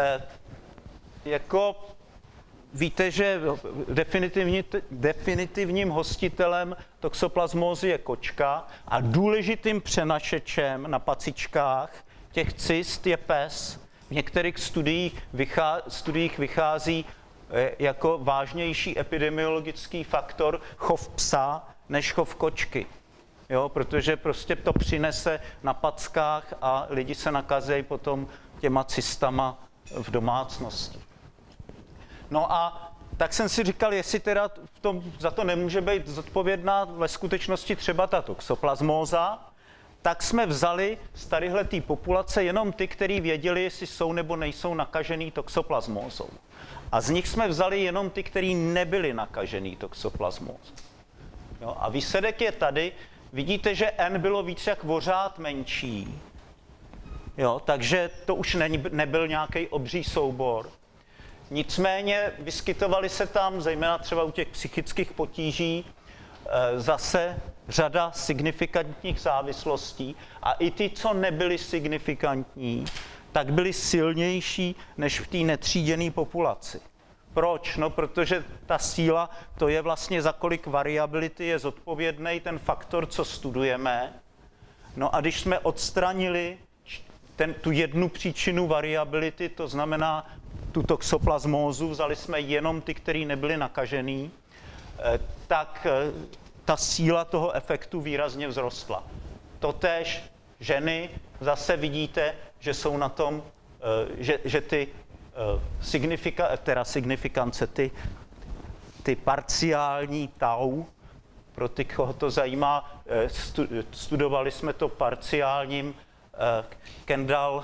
jako víte, že definitivně, definitivním hostitelem toxoplasmózy je kočka a důležitým přenašečem na pacičkách těch cyst je pes. V některých studiích, vychá, studiích vychází jako vážnější epidemiologický faktor chov psa než chov kočky. Jo, protože prostě to přinese na packách a lidi se nakazejí potom těma cystama v domácnosti. No a tak jsem si říkal, jestli teda v tom, za to nemůže být zodpovědná ve skutečnosti třeba ta toxoplasmóza, tak jsme vzali z tadyhletý populace jenom ty, kteří věděli, jestli jsou nebo nejsou nakažený toxoplasmózou. A z nich jsme vzali jenom ty, kteří nebyli nakažený toxoplasmózou. Jo, a výsledek je tady, vidíte, že N bylo víc jak vořád menší. Jo, takže to už není, nebyl nějaký obří soubor. Nicméně vyskytovaly se tam, zejména třeba u těch psychických potíží, zase řada signifikantních závislostí a i ty, co nebyly signifikantní, tak byly silnější než v té netříděné populaci. Proč? No, protože ta síla, to je vlastně za kolik variability je zodpovědný ten faktor, co studujeme. No a když jsme odstranili ten, tu jednu příčinu variability, to znamená tu toxoplasmózu, vzali jsme jenom ty, který nebyli nakažený, tak ta síla toho efektu výrazně vzrostla. Totéž ženy, zase vidíte, že jsou na tom, že, že ty signifika, teda signifikance, ty, ty parciální tau, pro ty, koho to zajímá, studovali jsme to parciálním Kendall,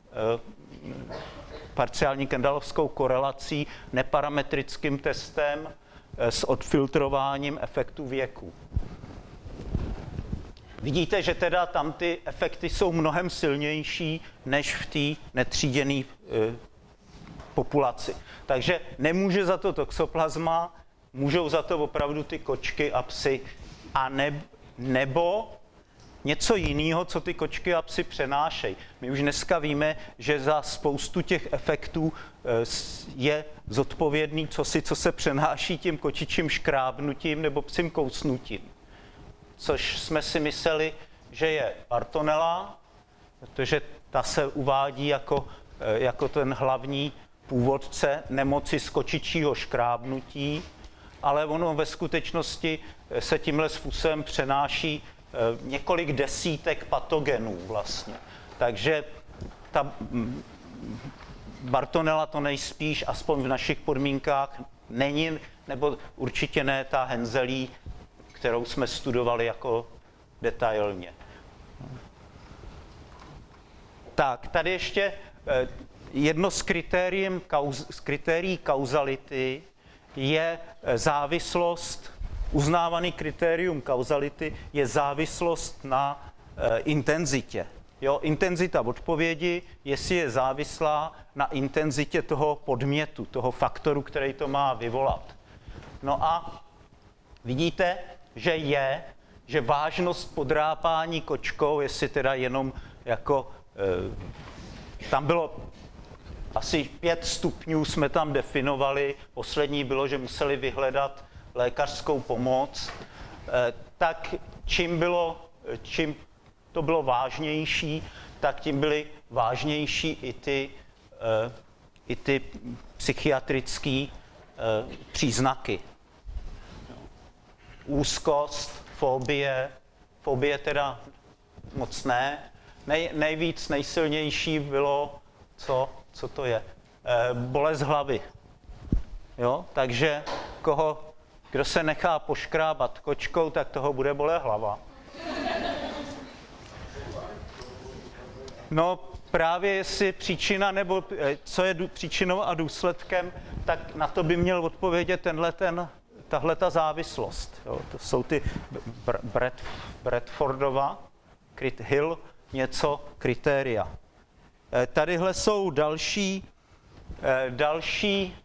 parciální kendallovskou korelací, neparametrickým testem s odfiltrováním efektu věku. Vidíte, že teda tam ty efekty jsou mnohem silnější než v té netříděné e, populaci. Takže nemůže za to toxoplasma, můžou za to opravdu ty kočky a psy. A ne, nebo něco jiného, co ty kočky a psy přenášejí. My už dneska víme, že za spoustu těch efektů je zodpovědný cosi, co se přenáší tím kočičím škrábnutím nebo psím kousnutím. Což jsme si mysleli, že je Bartonella, protože ta se uvádí jako, jako ten hlavní původce nemoci z kočičího škrábnutí, ale ono ve skutečnosti se tímhle způsobem přenáší několik desítek patogenů vlastně. Takže ta Bartonella to nejspíš, aspoň v našich podmínkách, není, nebo určitě ne ta Henselí, kterou jsme studovali jako detailně. Tak, tady ještě jedno z, kritérií, z kritérií kauzality je závislost, uznávaný kritérium kauzality je závislost na e, intenzitě. Jo, intenzita odpovědi, jestli je závislá na intenzitě toho podmětu, toho faktoru, který to má vyvolat. No a vidíte, že je, že vážnost podrápání kočkou, jestli teda jenom jako, e, tam bylo asi pět stupňů jsme tam definovali, poslední bylo, že museli vyhledat lékařskou pomoc, e, tak čím bylo, čím to bylo vážnější, tak tím byly vážnější i ty, e, i ty psychiatrické e, příznaky. Úzkost, fobie, fobie teda moc ne. Nej, nejvíc, nejsilnější bylo, co, co to je? E, bolest hlavy. Jo? Takže koho, kdo se nechá poškrábat kočkou, tak toho bude bolet hlava. No právě jestli příčina, nebo co je příčinou a důsledkem, tak na to by měl odpovědět tenhle ten, tahle ta závislost. Jo, to jsou ty Brad, Bradfordova, Hill, něco, kritéria. Tadyhle jsou další, další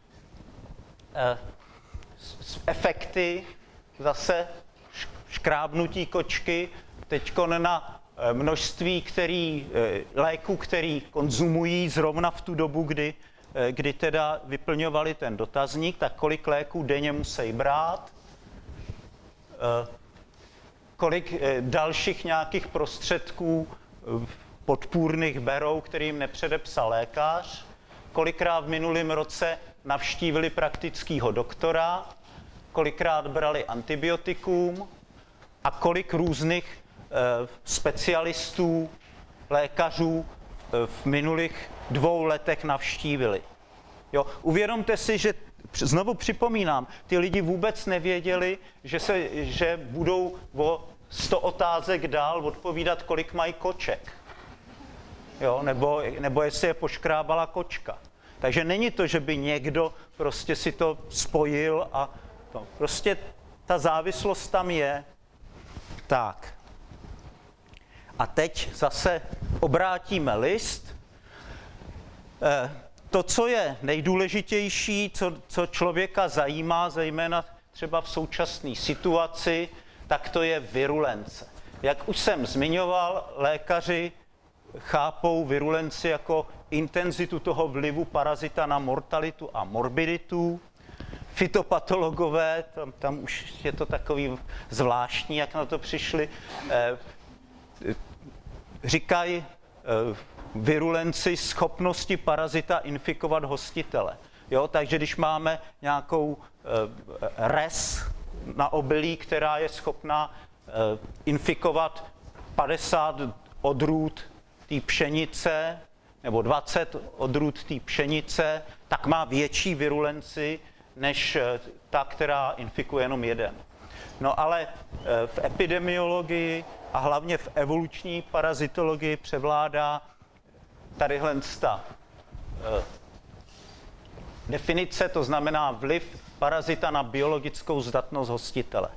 efekty, zase škrábnutí kočky, teďko na množství který, léků, který konzumují zrovna v tu dobu, kdy, kdy teda vyplňovali ten dotazník, tak kolik léků denně musí brát, kolik dalších nějakých prostředků podpůrných berou, kterým nepředepsal lékař, kolikrát v minulém roce navštívili praktického doktora, kolikrát brali antibiotikum a kolik různých specialistů, lékařů v minulých dvou letech navštívili. Jo, uvědomte si, že znovu připomínám, ty lidi vůbec nevěděli, že, se, že budou o sto otázek dál odpovídat, kolik mají koček. Jo, nebo, nebo jestli je poškrábala kočka. Takže není to, že by někdo prostě si to spojil a to. Prostě ta závislost tam je. Tak. A teď zase obrátíme list. To, co je nejdůležitější, co, co člověka zajímá, zejména třeba v současné situaci, tak to je virulence. Jak už jsem zmiňoval, lékaři chápou virulenci jako intenzitu toho vlivu parazita na mortalitu a morbiditu. Fytopatologové, tam, tam už je to takový zvláštní, jak na to přišli, eh, říkají eh, virulenci schopnosti parazita infikovat hostitele. Jo, takže když máme nějakou eh, res na obilí, která je schopná eh, infikovat padesát odrůd té pšenice, nebo dvacet odrůd té pšenice, tak má větší virulenci než ta, která infikuje jenom jeden. No ale v epidemiologii a hlavně v evoluční parazitologii převládá tadyhle ta definice, to znamená vliv parazita na biologickou zdatnost hostitele.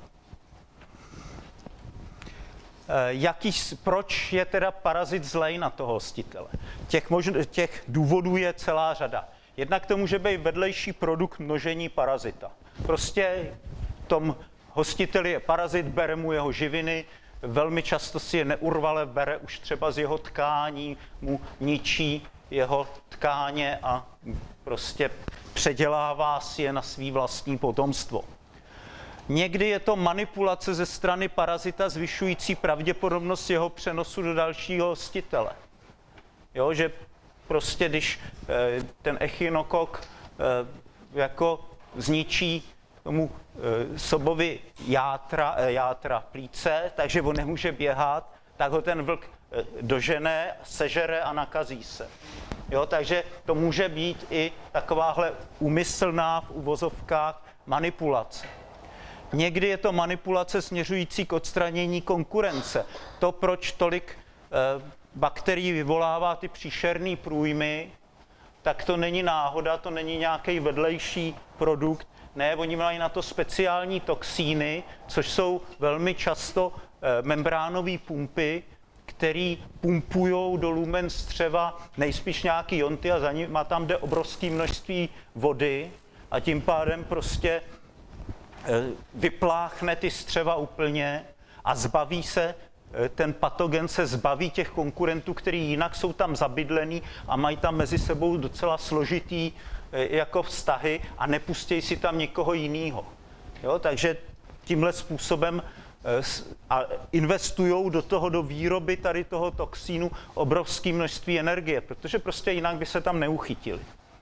Jaký, proč je teda parazit zlej na toho hostitele? Těch, možn, těch důvodů je celá řada. Jednak to může být vedlejší produkt množení parazita. Prostě v tom hostiteli je parazit, bere mu jeho živiny, velmi často si je neurvale bere už třeba z jeho tkání, mu ničí jeho tkáně a prostě předělává si je na svý vlastní potomstvo. Někdy je to manipulace ze strany parazita zvyšující pravděpodobnost jeho přenosu do dalšího hostitele. Jo, že prostě když e, ten echinokok e, jako zničí tomu e, sobovi játra, e, játra plíce, takže on nemůže běhat, tak ho ten vlk e, dožene, sežere a nakazí se. Jo, takže to může být i takováhle úmyslná v uvozovkách manipulace. Někdy je to manipulace směřující k odstranění konkurence. To, proč tolik e, bakterií vyvolává ty příšerné průjmy, tak to není náhoda, to není nějaký vedlejší produkt, Ne, oni mají na to speciální toxíny, což jsou velmi často e, membránové pumpy, které pumpují do lumen střeva nejspíš nějaký jonty a za nima tam jde obrovské množství vody a tím pádem prostě e, vypláchne ty střeva úplně a zbaví se, e, ten patogen se zbaví těch konkurentů, který jinak jsou tam zabydlený a mají tam mezi sebou docela složitý e, jako vztahy a nepustějí si tam někoho jiného. Jo, takže tímhle způsobem a investují do toho, do výroby tady toho toxínu obrovské množství energie, protože prostě jinak by se tam neuchytili.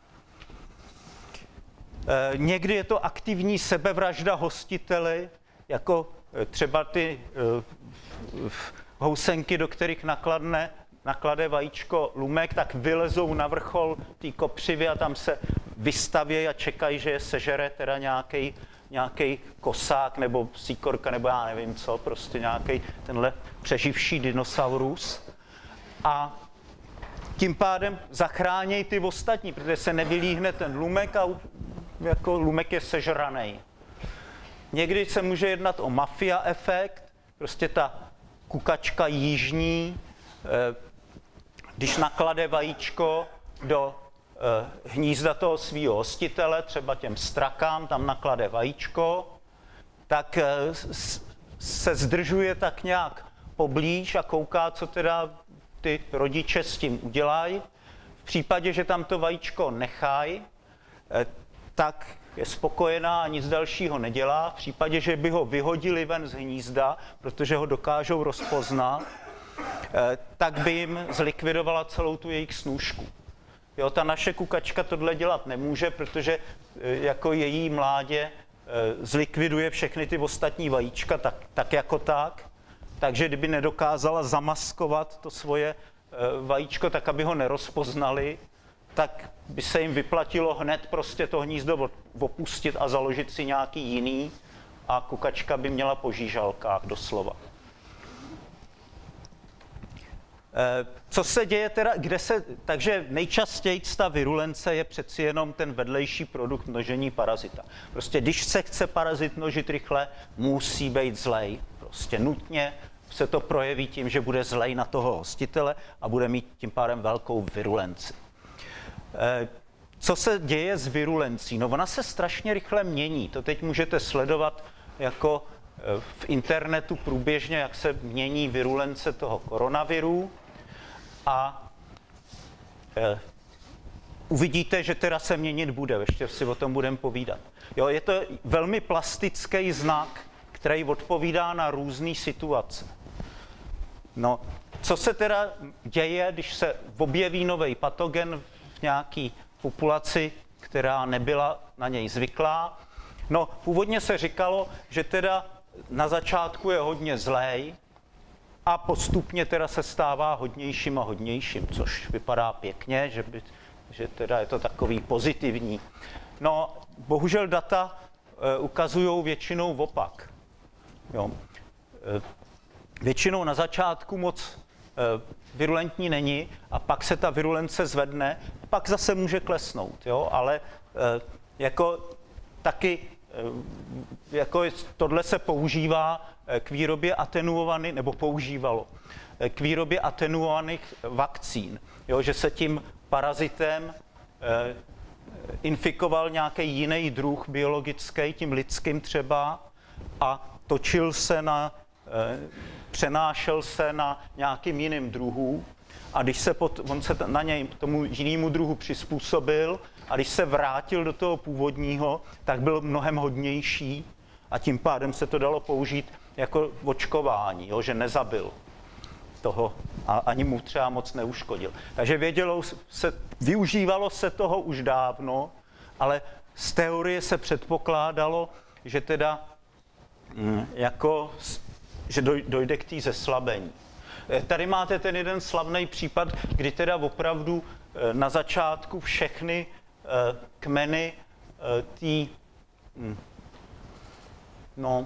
E, někdy je to aktivní sebevražda hostiteli, jako třeba ty e, housenky, do kterých nakladne, naklade vajíčko lumek, tak vylezou na vrchol té kopřivy a tam se vystavějí a čekají, že je sežere teda nějaký nějaký kosák nebo síkorka, nebo já nevím co, prostě nějaký tenhle přeživší dinosaurus. A tím pádem zachránějí ty ostatní, protože se nevylíhne ten lumek a jako lumek je sežranej. Někdy se může jednat o mafia efekt, prostě ta kukačka jižní, když naklade vajíčko do hnízda toho svého hostitele, třeba těm strakám, tam naklade vajíčko, tak se zdržuje tak nějak poblíž a kouká, co teda ty rodiče s tím udělají. V případě, že tam to vajíčko nechají, tak je spokojená a nic dalšího nedělá. V případě, že by ho vyhodili ven z hnízda, protože ho dokážou rozpoznat, tak by jim zlikvidovala celou tu jejich snůšku. Jo, ta naše kukačka tohle dělat nemůže, protože jako její mládě zlikviduje všechny ty ostatní vajíčka tak, tak jako tak. Takže kdyby nedokázala zamaskovat to svoje vajíčko tak, aby ho nerozpoznali, tak by se jim vyplatilo hned prostě to hnízdo opustit a založit si nějaký jiný a kukačka by měla po žížalkách doslova. Co se děje teda, kde se, takže nejčastěji ta virulence je přeci jenom ten vedlejší produkt množení parazita. Prostě když se chce parazit množit rychle, musí být zlej. Prostě nutně se to projeví tím, že bude zlej na toho hostitele a bude mít tím pádem velkou virulenci. Co se děje s virulencí? No ona se strašně rychle mění. To teď můžete sledovat jako v internetu průběžně, jak se mění virulence toho koronaviru. A e, uvidíte, že teda se měnit bude, ještě si o tom budeme povídat. Jo, je to velmi plastický znak, který odpovídá na různé situace. No, co se teda děje, když se objeví nový patogen v nějaké populaci, která nebyla na něj zvyklá? No, původně se říkalo, že teda na začátku je hodně zlej, a postupně teda se stává hodnějším a hodnějším, což vypadá pěkně, že, by, že teda je to takový pozitivní. No, bohužel data e, ukazují většinou opak. Jo. E, většinou na začátku moc e, virulentní není a pak se ta virulence zvedne, pak zase může klesnout, jo, ale e, jako taky e, jako tohle se používá k výrobě atenuovaných, nebo používalo, k výrobě atenuovaných vakcín. Jo, že se tím parazitem eh, infikoval nějaký jiný druh biologický, tím lidským třeba, a točil se na, eh, přenášel se na nějakým jiným druhu. A když se pot, on se na něj tomu jinému druhu přizpůsobil a když se vrátil do toho původního, tak byl mnohem hodnější a tím pádem se to dalo použít jako očkování, jo, že nezabil toho a ani mu třeba moc neuškodil. Takže vědělo se, využívalo se toho už dávno, ale z teorie se předpokládalo, že teda mm, jako, že dojde k té zeslabení. Tady máte ten jeden slavný případ, kdy teda opravdu na začátku všechny kmeny tý, no,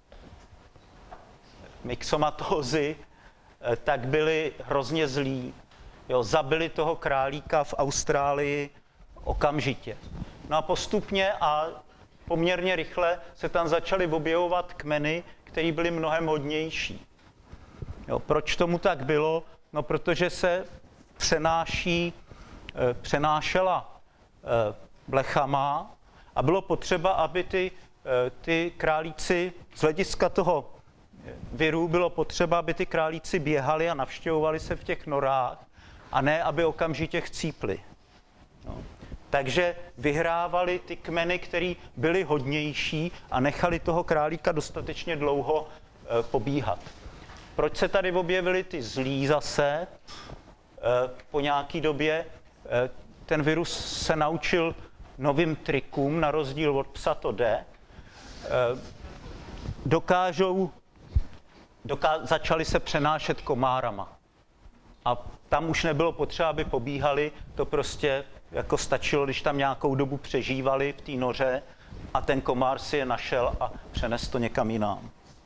myxomatózy, tak byli hrozně zlí. Jo, zabili toho králíka v Austrálii okamžitě. No a postupně a poměrně rychle se tam začaly objevovat kmeny, které byly mnohem hodnější. Jo, proč tomu tak bylo? No, protože se přenáší, e, přenášela e, blechama a bylo potřeba, aby ty, e, ty králíci, z hlediska toho viru bylo potřeba, aby ty králíci běhali a navštěvovali se v těch norách a ne, aby okamžitě chcípli. No. Takže vyhrávali ty kmeny, které byly hodnější a nechali toho králíka dostatečně dlouho e, pobíhat. Proč se tady objevily ty zlí zase e, po nějaký době? E, ten virus se naučil novým trikům, na rozdíl od psa to jde. E, dokážou, doká, začali se přenášet komárama. A tam už nebylo potřeba, aby pobíhali, to prostě jako stačilo, když tam nějakou dobu přežívali v té noře a ten komár si je našel a přenes to někam jinam.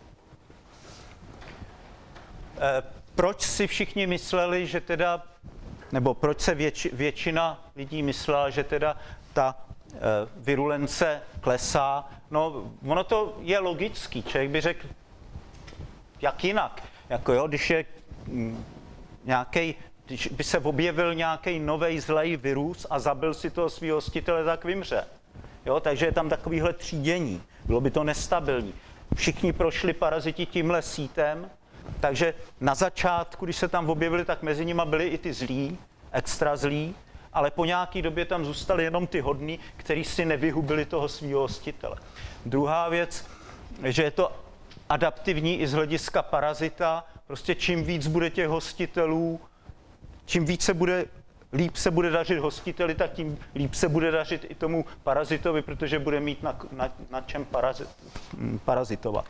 E, proč si všichni mysleli, že teda, nebo proč se věč, většina lidí myslela, že teda ta e, virulence klesá? No, ono to je logický, člověk by řekl, jak jinak. Jako jo, když je m, nějakej, když by se objevil nějaký novej zlej virus a zabil si toho svého hostitele, tak vymře. Jo, takže je tam takovýhle třídění. Bylo by to nestabilní. Všichni prošli paraziti tímhle sítem, takže na začátku, když se tam objevili, tak mezi nimi byli i ty zlí, extra zlí, ale po nějaký době tam zůstali jenom ty hodní, kteří si nevyhubili toho svého hostitele. Druhá věc, že je to adaptivní i z hlediska parazita. Prostě čím víc bude těch hostitelů, čím víc se bude, líp se bude dařit hostiteli, tak tím líp se bude dařit i tomu parazitovi, protože bude mít na, na, na čem parazit, parazitovat.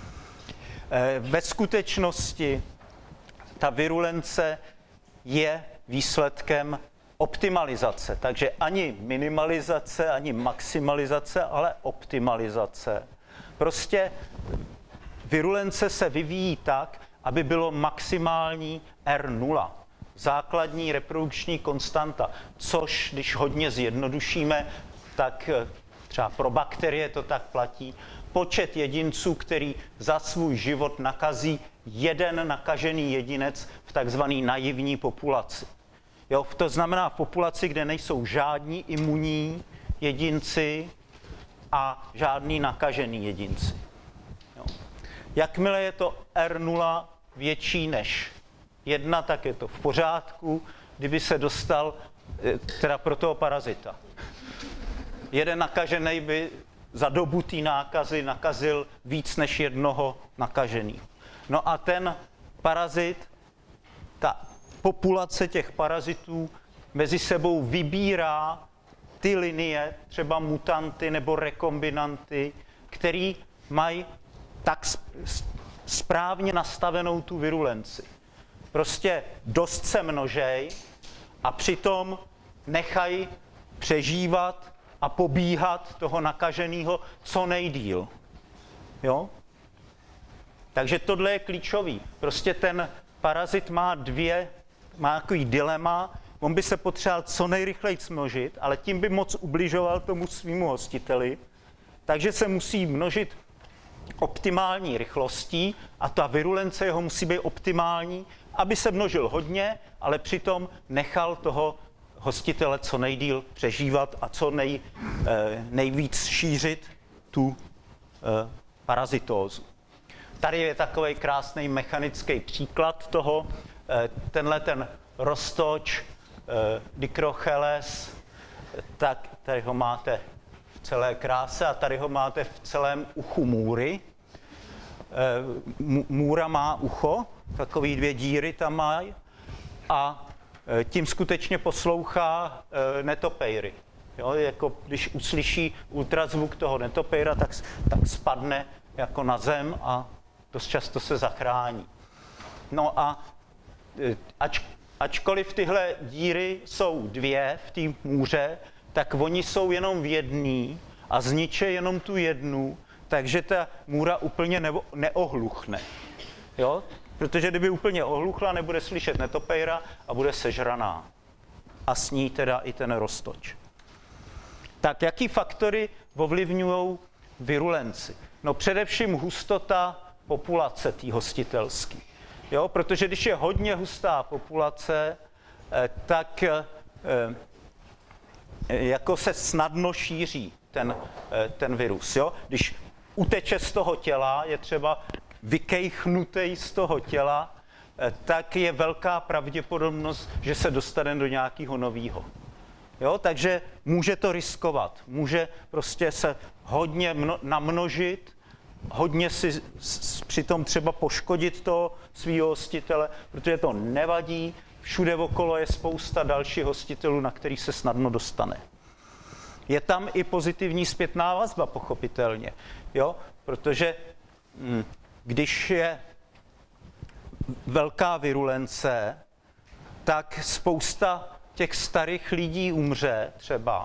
Ve skutečnosti ta virulence je výsledkem optimalizace, takže ani minimalizace, ani maximalizace, ale optimalizace. Prostě virulence se vyvíjí tak, aby bylo maximální R nula, základní reprodukční konstanta, což, když hodně zjednodušíme, tak třeba pro bakterie to tak platí, počet jedinců, který za svůj život nakazí jeden nakažený jedinec v takzvané naivní populaci. Jo, to znamená v populaci, kde nejsou žádní imunní jedinci a žádný nakažený jedinci. Jo. Jakmile je to R nula větší než jedna, tak je to v pořádku, kdyby se dostal teda pro toho parazita. Jeden nakažený by za dobu té nákazy nakazil víc než jednoho nakaženého. No a ten parazit, ta populace těch parazitů mezi sebou vybírá ty linie, třeba mutanty nebo rekombinanty, který mají tak správně nastavenou tu virulenci. Prostě dost se množej a přitom nechají přežívat a pobíhat toho nakaženého co nejdýl. Jo? Takže tohle je klíčový. Prostě ten parazit má dvě, má takový dilema, on by se potřeboval co nejrychleji množit, ale tím by moc ubližoval tomu svýmu hostiteli, takže se musí množit optimální rychlostí a ta virulence jeho musí být optimální, aby se množil hodně, ale přitom nechal toho hostitele co nejdýl přežívat a co nej, nejvíc šířit tu parazitózu. Tady je takový krásný mechanický příklad toho. Tenhle ten roztoč Dicrocheles, tak tady ho máte v celé kráse a tady ho máte v celém uchu můry. Můra má ucho, takový dvě díry tam mají a tím skutečně poslouchá netopejry. Jo, jako když uslyší ultrazvuk toho netopejra, tak, tak spadne jako na zem a dost často se zachrání. No a ač, ačkoliv tyhle díry jsou dvě v té můře, tak oni jsou jenom v jedné a zničí jenom tu jednu, takže ta můra úplně ne, neohluchne. Jo? Protože kdyby úplně ohluchla, nebude slyšet netopejra a bude sežraná. A s ní teda i ten roztoč. Tak jaký faktory ovlivňují virulenci? No především hustota populace té hostitelské. Jo, protože když je hodně hustá populace, tak jako se snadno šíří ten, ten virus. Jo? Když uteče z toho těla, je třeba vykejchnutý z toho těla, tak je velká pravděpodobnost, že se dostane do nějakého nového. Jo? Takže může to riskovat, může prostě se hodně mno, namnožit, hodně si přitom třeba poškodit toho svého hostitele, protože to nevadí, všude okolo je spousta dalších hostitelů, na který se snadno dostane. Je tam i pozitivní zpětná vazba, pochopitelně, jo? Protože hm, když je velká virulence, tak spousta těch starých lidí umře třeba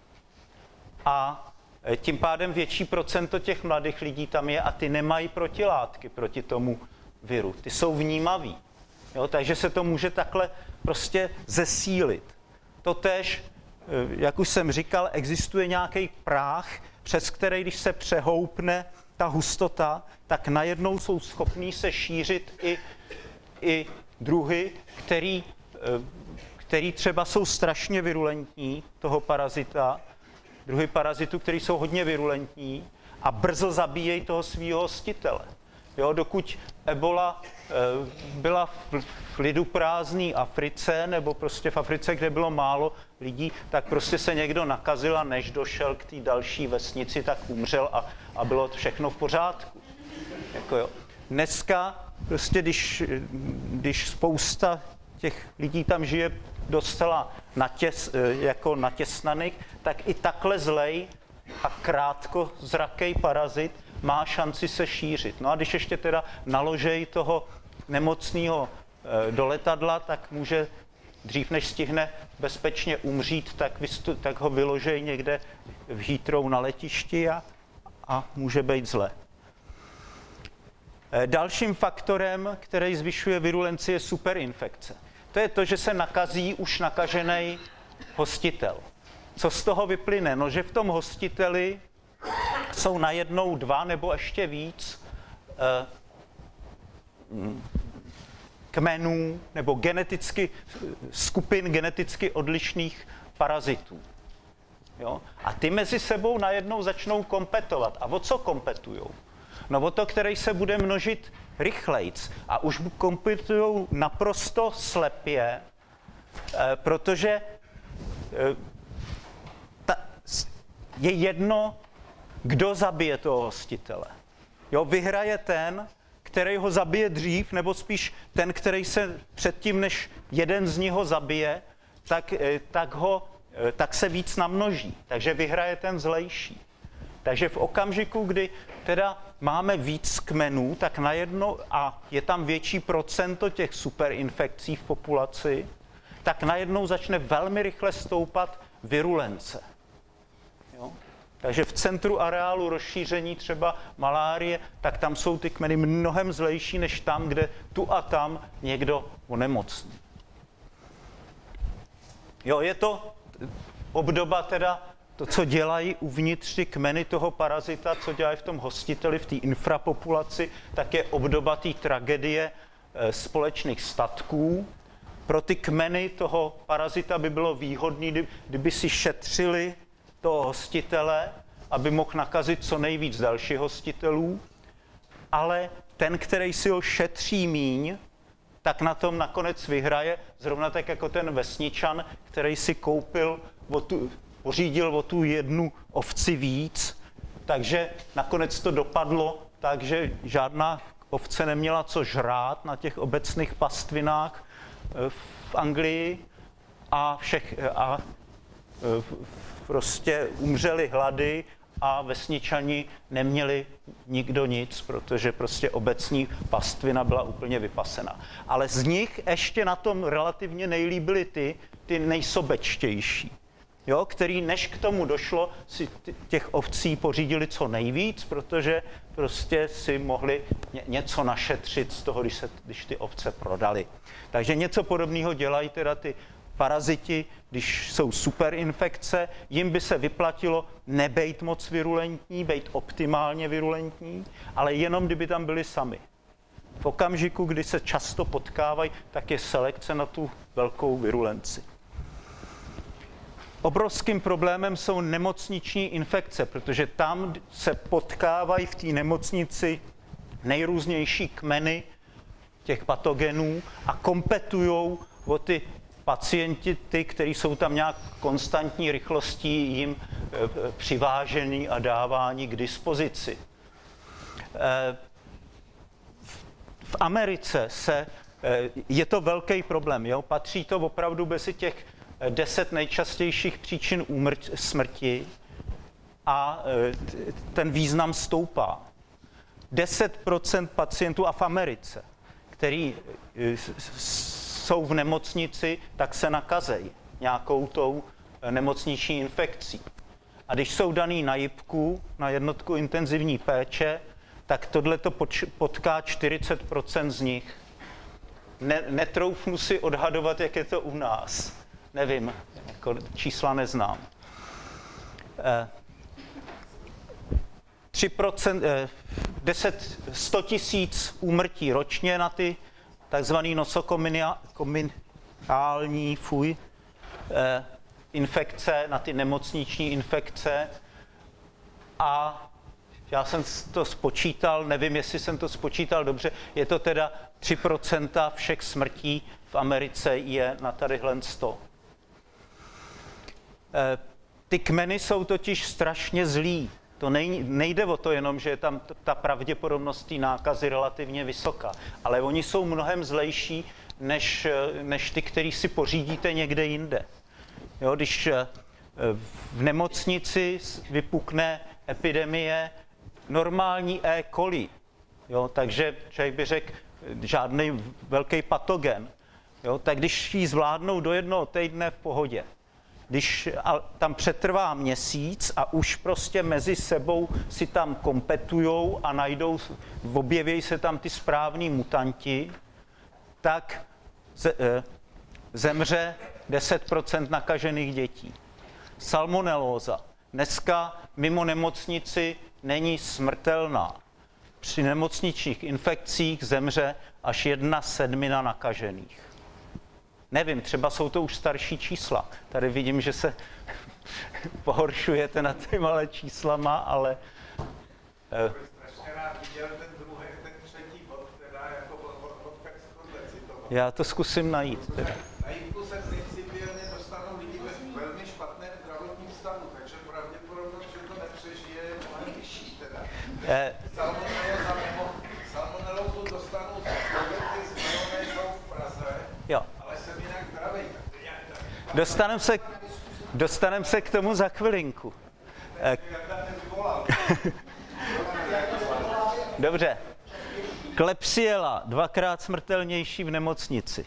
a tím pádem větší procento těch mladých lidí tam je a ty nemají protilátky proti tomu viru. Ty jsou vnímaví. Jo, takže se to může takhle prostě zesílit. Totéž, jak už jsem říkal, existuje nějaký práh, přes který, když se přehoupne ta hustota, tak najednou jsou schopní se šířit i, i druhy, který, který třeba jsou strašně virulentní, toho parazita, druhy parazitů, který jsou hodně virulentní a brzo zabíjejí toho svého hostitele. Jo, dokud ebola e, byla v, v lidu prázdné Africe, nebo prostě v Africe, kde bylo málo lidí, tak prostě se někdo nakazil a než došel k té další vesnici, tak umřel a, a bylo všechno v pořádku. Jako jo. Dneska prostě, když, když spousta těch lidí tam žije docela natěs, jako natěsnaných, tak i takhle zlej a krátkozraký parazit má šanci se šířit. No a když ještě teda naložej toho nemocného do letadla, tak může dřív, než stihne bezpečně umřít, tak, vystu, tak ho vyložej někde v Heathrow na letišti a, a může být zle. Dalším faktorem, který zvyšuje virulenci, je superinfekce. To je to, že se nakazí už nakažený hostitel. Co z toho vyplyne? No, že v tom hostiteli jsou najednou dva nebo ještě víc eh, kmenů nebo geneticky, skupin geneticky odlišných parazitů. Jo? A ty mezi sebou najednou začnou kompetovat. A o co kompetujou? No o to, který se bude množit rychlejc. A už kompetujou naprosto slepě, eh, protože eh, ta, je jedno, kdo zabije toho hostitele. Jo, vyhraje ten, který ho zabije dřív, nebo spíš ten, který se předtím, než jeden z nich ho zabije, tak, tak, ho, tak se víc namnoží. Takže vyhraje ten zlejší. Takže v okamžiku, kdy teda máme víc kmenů, tak najednou, a je tam větší procento těch superinfekcí v populaci, tak najednou začne velmi rychle stoupat virulence. Jo? Takže v centru areálu rozšíření třeba malárie, tak tam jsou ty kmeny mnohem zlejší, než tam, kde tu a tam někdo onemocní. Jo, je to obdoba teda, to, co dělají uvnitř ty kmeny toho parazita, co dělají v tom hostiteli, v té infrapopulaci, tak je obdoba té tragédie e, společných statků. Pro ty kmeny toho parazita by bylo výhodné, kdyby si šetřili toho hostitele, aby mohl nakazit co nejvíc dalších hostitelů, ale ten, který si ho šetří míň, tak na tom nakonec vyhraje, zrovna tak jako ten vesničan, který si koupil, o tu, pořídil o tu jednu ovci víc, takže nakonec to dopadlo tak, že žádná ovce neměla co žrát na těch obecných pastvinách v Anglii a, všech, a prostě umřeli hlady a vesničani neměli nikdo nic, protože prostě obecní pastvina byla úplně vypasená. Ale z nich ještě na tom relativně nejlíp byly ty, ty nejsobečtější, jo, který než k tomu došlo, si těch ovcí pořídili co nejvíc, protože prostě si mohli ně, něco našetřit z toho, když, se, když ty ovce prodali. Takže něco podobného dělají teda ty paraziti, když jsou superinfekce, jim by se vyplatilo nebejt moc virulentní, bejt optimálně virulentní, ale jenom kdyby tam byli sami. V okamžiku, kdy se často potkávají, tak je selekce na tu velkou virulenci. Obrovským problémem jsou nemocniční infekce, protože tam se potkávají v té nemocnici nejrůznější kmeny těch patogenů a kompetujou o ty pacienti, ty, kteří jsou tam nějak konstantní rychlostí jim e, přivážený a dávání k dispozici. E, v Americe se, e, je to velký problém, jo? Patří to opravdu mezi těch deset nejčastějších příčin úmrt, smrti a e, ten význam stoupá. deset procent pacientů a v Americe, který e, jsou v nemocnici, tak se nakazejí nějakou tou nemocniční infekcí. A když jsou daný na jipku, na jednotku intenzivní péče, tak tohleto potká čtyřicet procent z nich. Ne, netroufnu si odhadovat, jak je to u nás. Nevím, jako čísla neznám. tři procenta, deset, sto tisíc úmrtí ročně na ty takzvaný nosokomiální fuj, eh, infekce, na ty nemocniční infekce. A já jsem to spočítal, nevím, jestli jsem to spočítal dobře, je to teda tři procenta všech smrtí v Americe je na tadyhle sto. Eh, ty kmeny jsou totiž strašně zlí. To nejde o to jenom, že je tam ta pravděpodobnost té nákazy relativně vysoká, ale oni jsou mnohem zlejší než, než ty, který si pořídíte někde jinde. Jo, když v nemocnici vypukne epidemie normální E. coli, jo, takže člověk by řekl žádný velký patogen, jo, tak když ji zvládnou do jednoho týdne v pohodě. Když tam přetrvá měsíc a už prostě mezi sebou si tam kompetujou a najdou, objeví se tam ty správní mutanti, tak zemře deset procent nakažených dětí. Salmonelóza. Dneska mimo nemocnici není smrtelná. Při nemocničních infekcích zemře až jedna sedmina nakažených. Nevím, třeba jsou to už starší čísla. Tady vidím, že se pohoršujete nad těma číslama, ale... Uh, strašně rád viděl ten druhý, ten třetí bod, teda jako odkaz citovat. Já to zkusím najít. Teda. Na jipku se principiálně dostanou lidi ve velmi špatném zdravotním stavu, takže pravděpodobnost, že to nepřežije, je mnohem vyšší teda. Eh. Salmonelóza mimo, salmonelózu dostanou z Slovenky, z Majonézou v Praze. Jo. Dostaneme se, dostanem se k tomu za chvilinku. Dobře. Klebsiella, dvakrát smrtelnější v nemocnici.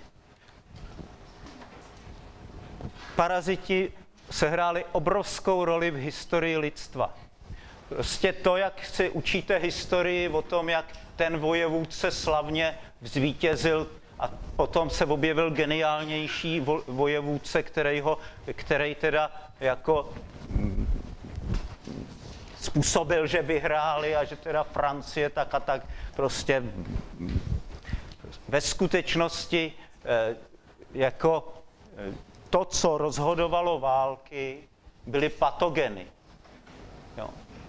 Paraziti sehráli obrovskou roli v historii lidstva. Prostě to, jak si učíte historii o tom, jak ten vojevůdce slavně zvítězil a potom se objevil geniálnější vojevůdce, který, ho, který teda jako způsobil, že vyhráli a že teda Francie tak a tak prostě ve skutečnosti jako to, co rozhodovalo války, byly patogeny. Jo.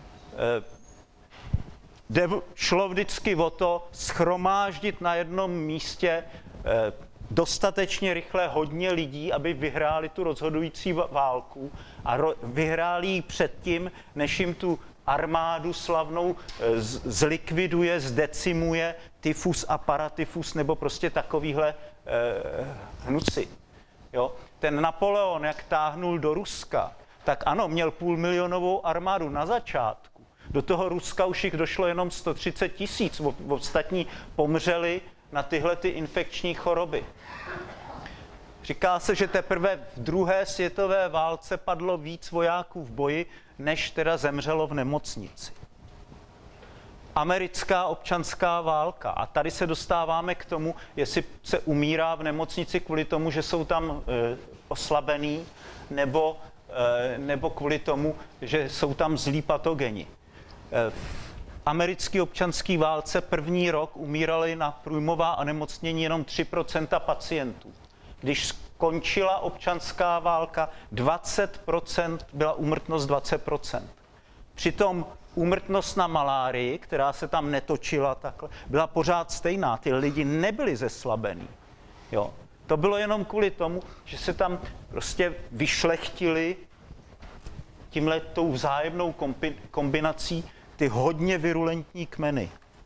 Šlo vždycky o to shromáždit na jednom místě dostatečně rychle hodně lidí, aby vyhráli tu rozhodující válku a vyhráli ji předtím, než jim tu armádu slavnou zlikviduje, zdecimuje tyfus a paratyfus nebo prostě takovýhle eh, hnuci. Jo? Ten Napoleon, jak táhnul do Ruska, tak ano, měl půlmilionovou armádu na začátku. Do toho Ruska už jich došlo jenom sto třicet tisíc, ostatní pomřeli na tyhle ty infekční choroby. Říká se, že teprve v druhé světové válce padlo víc vojáků v boji, než teda zemřelo v nemocnici. Americká občanská válka. A tady se dostáváme k tomu, jestli se umírá v nemocnici kvůli tomu, že jsou tam e, oslabený, nebo, nebo kvůli tomu, že jsou tam zlí patogeni. V americké občanské válce první rok umírali na průjmová onemocnění jenom tři procenta pacientů. Když skončila občanská válka, dvacet procent byla úmrtnost dvacet procent. Přitom úmrtnost na malárii, která se tam netočila takhle, byla pořád stejná. Ty lidi nebyli zeslabený. Jo. To bylo jenom kvůli tomu, že se tam prostě vyšlechtili tímhle tou vzájemnou kombinací ty hodně virulentní kmeny.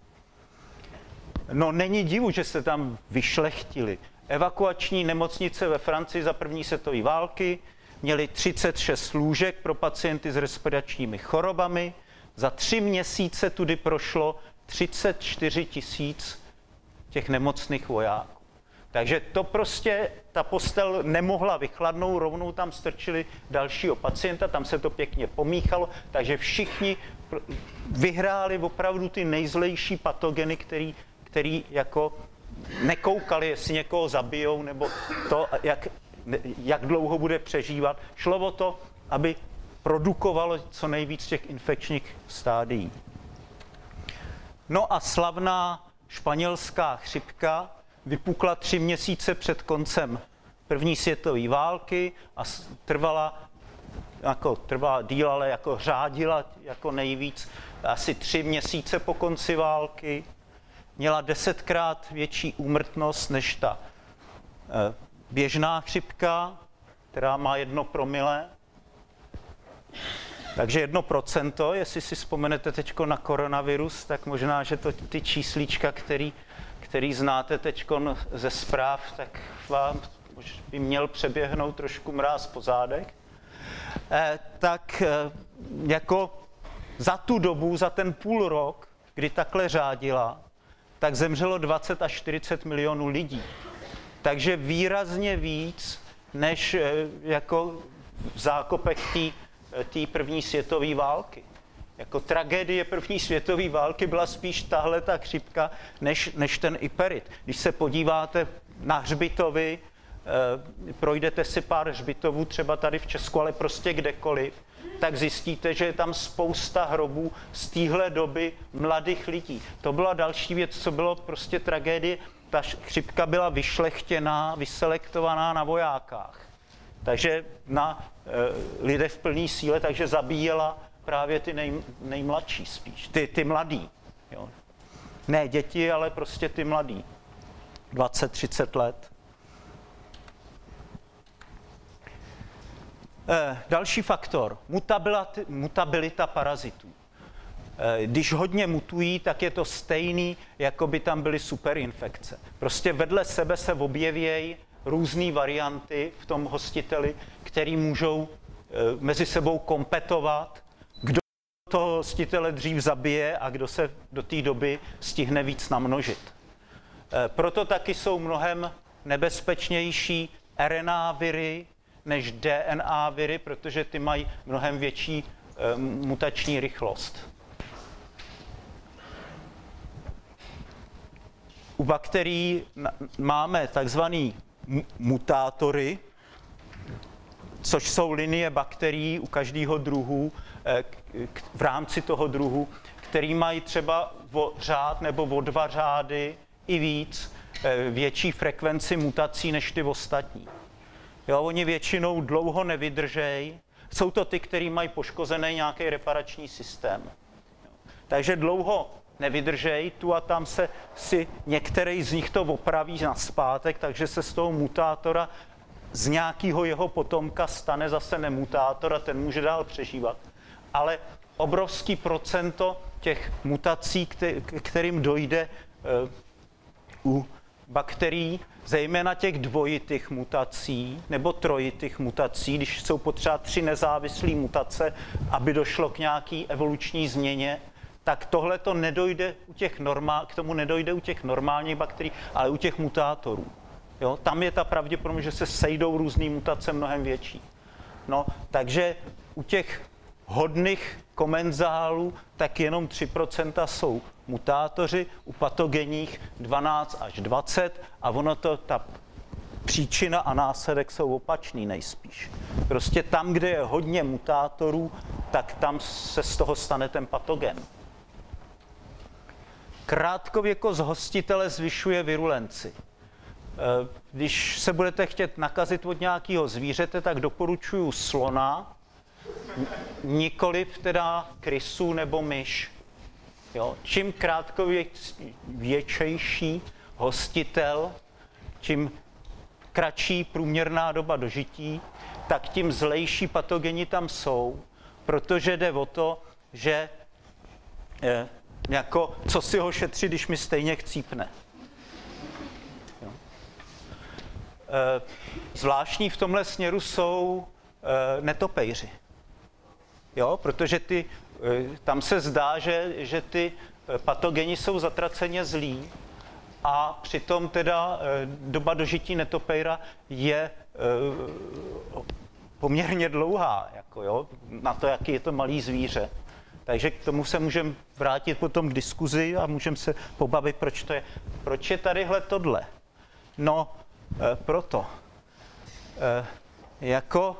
No není divu, že se tam vyšlechtili. Evakuační nemocnice ve Francii za první světové války měly třicet šest lůžek pro pacienty s respiračními chorobami. Za tři měsíce tudy prošlo třicet čtyři tisíc těch nemocných vojáků. Takže to prostě, ta postel nemohla vychladnout, rovnou tam strčili dalšího pacienta, tam se to pěkně pomíchalo, takže všichni vyhráli opravdu ty nejzlejší patogeny, který, který jako nekoukali, jestli někoho zabijou, nebo to, jak, jak dlouho bude přežívat. Šlo o to, aby produkovalo co nejvíc těch infekčních stádií. No a slavná španělská chřipka vypukla tři měsíce před koncem první světové války a trvala, jako trvala díl, ale jako řádila jako nejvíc asi tři měsíce po konci války. Měla desetkrát větší úmrtnost než ta běžná chřipka, která má jedno promile. Takže jedno procento, jestli si vzpomenete teď na koronavirus, tak možná, že to ty číslíčka, který, který znáte teď ze zpráv, tak vám by měl přeběhnout trošku mráz po zádech. Eh, tak eh, jako za tu dobu, za ten půl rok, kdy takhle řádila, tak zemřelo dvacet až čtyřicet milionů lidí. Takže výrazně víc, než eh, jako v zákopech té té první světové války. Jako tragédie první světové války byla spíš tahle ta chřipka, než, než ten Iperit. Když se podíváte na hřbitovy, eh, projdete si pár hřbitovů, třeba tady v Česku, ale prostě kdekoliv, tak zjistíte, že je tam spousta hrobů z téhle doby mladých lidí. To byla další věc, co bylo prostě tragédie. Ta chřipka byla vyšlechtěná, vyselektovaná na vojákách. Takže na e, lidé v plné síle, takže zabíjela právě ty nej, nejmladší spíš, ty, ty mladý. Jo. Ne děti, ale prostě ty mladý. dvacet třicet let. E, další faktor, mutabilita, mutabilita parazitů. E, když hodně mutují, tak je to stejný, jako by tam byly superinfekce. Prostě vedle sebe se objevějí různé varianty v tom hostiteli, které můžou e, mezi sebou kompetovat, kdo toho hostitele dřív zabije a kdo se do té doby stihne víc namnožit. E, proto taky jsou mnohem nebezpečnější R N A viry než D N A viry, protože ty mají mnohem větší e, mutační rychlost. U bakterií máme takzvaný mutátory, což jsou linie bakterií u každého druhu v rámci toho druhu, který mají třeba o řád nebo o dva řády i víc větší frekvenci mutací než ty ostatní. Jo, oni většinou dlouho nevydržejí. Jsou to ty, kteří mají poškozený nějaký reparační systém. Takže dlouho nevydržejí, tu a tam se si některý z nich to opraví nazpátek, takže se z toho mutátora z nějakého jeho potomka stane zase nemutátor a ten může dál přežívat. Ale obrovský procento těch mutací, kterým dojde u bakterií, zejména těch dvojitých mutací nebo trojitých mutací, když jsou potřeba tři nezávislé mutace, aby došlo k nějaký evoluční změně, tak tohle to nedojde u těch normál, k tomu nedojde u těch normálních bakterií, ale u těch mutátorů. Jo? Tam je ta pravděpodobnost, že se sejdou různé mutace mnohem větší. No, takže u těch hodných komenzálů tak jenom tři procenta jsou mutátoři, u patogenních dvanáct až dvacet a ono to, ta příčina a následek jsou opačný nejspíš. Prostě tam, kde je hodně mutátorů, tak tam se z toho stane ten patogen. Krátkověkost hostitele zvyšuje virulenci. Když se budete chtět nakazit od nějakého zvířete, tak doporučuji slona, nikoliv teda krysu nebo myš. Jo? Čím krátkověčejší hostitel, čím kratší průměrná doba dožití, tak tím zlejší patogeni tam jsou, protože jde o to, že eh, jako, co si ho šetří, když mi stejně chcípne. Jo. Eh, zvláštní v tomhle směru jsou eh, netopejři. Jo, protože ty, eh, tam se zdá, že, že ty patogeni jsou zatraceně zlí, a přitom teda doba dožití netopejra je poměrně dlouhá, jako jo, na to, jaký je to malý zvíře. Takže k tomu se můžeme vrátit potom k diskuzi a můžeme se pobavit, proč to je. Proč je tadyhle tohle? No, proto. Jako,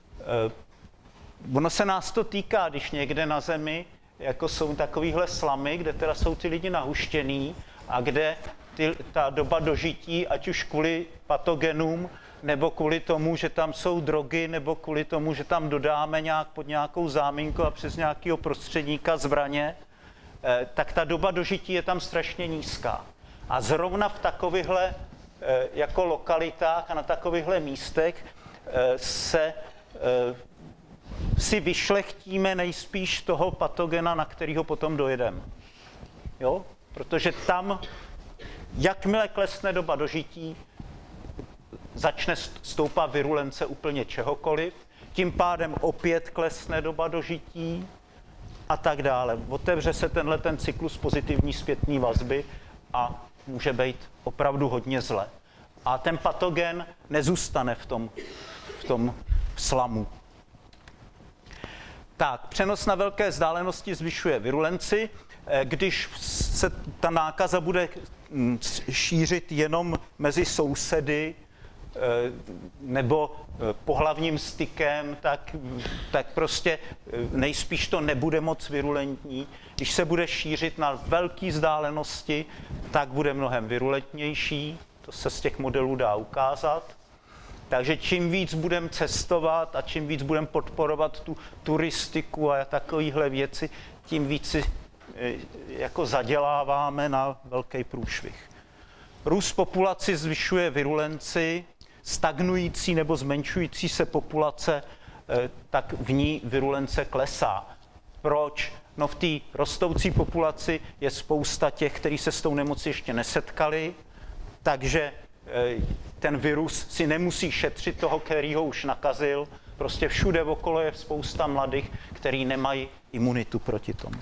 ono se nás to týká, když někde na zemi jako jsou takovýhle slamy, kde teda jsou ty lidi nahuštěný a kde Ty, ta doba dožití, ať už kvůli patogenům, nebo kvůli tomu, že tam jsou drogy, nebo kvůli tomu, že tam dodáme nějak pod nějakou záminku a přes nějakého prostředníka zbraně, eh, tak ta doba dožití je tam strašně nízká. A zrovna v takovýchhle eh, jako lokalitách a na takovýchhle místech eh, se eh, si vyšlechtíme nejspíš toho patogena, na kterýho potom dojedeme. Jo? Protože tam jakmile klesne doba dožití, začne stoupat virulence úplně čehokoliv, tím pádem opět klesne doba dožití a tak dále. Otevře se tenhle ten cyklus pozitivní zpětné vazby a může být opravdu hodně zle. A ten patogen nezůstane v tom, v tom slamu. Tak, přenos na velké vzdálenosti zvyšuje virulenci. Když se ta nákaza bude šířit jenom mezi sousedy nebo pohlavním stykem, tak, tak prostě nejspíš to nebude moc virulentní. Když se bude šířit na velké vzdálenosti, tak bude mnohem virulentnější. To se z těch modelů dá ukázat. Takže čím víc budeme cestovat a čím víc budeme podporovat tu turistiku a takovéhle věci, tím víc si jako zaděláváme na velký průšvih. Růst populace zvyšuje virulenci, stagnující nebo zmenšující se populace, tak v ní virulence klesá. Proč? No v té rostoucí populaci je spousta těch, kteří se s tou nemocí ještě nesetkali, takže ten virus si nemusí šetřit toho, který ho už nakazil. Prostě všude okolo je spousta mladých, kteří nemají imunitu proti tomu.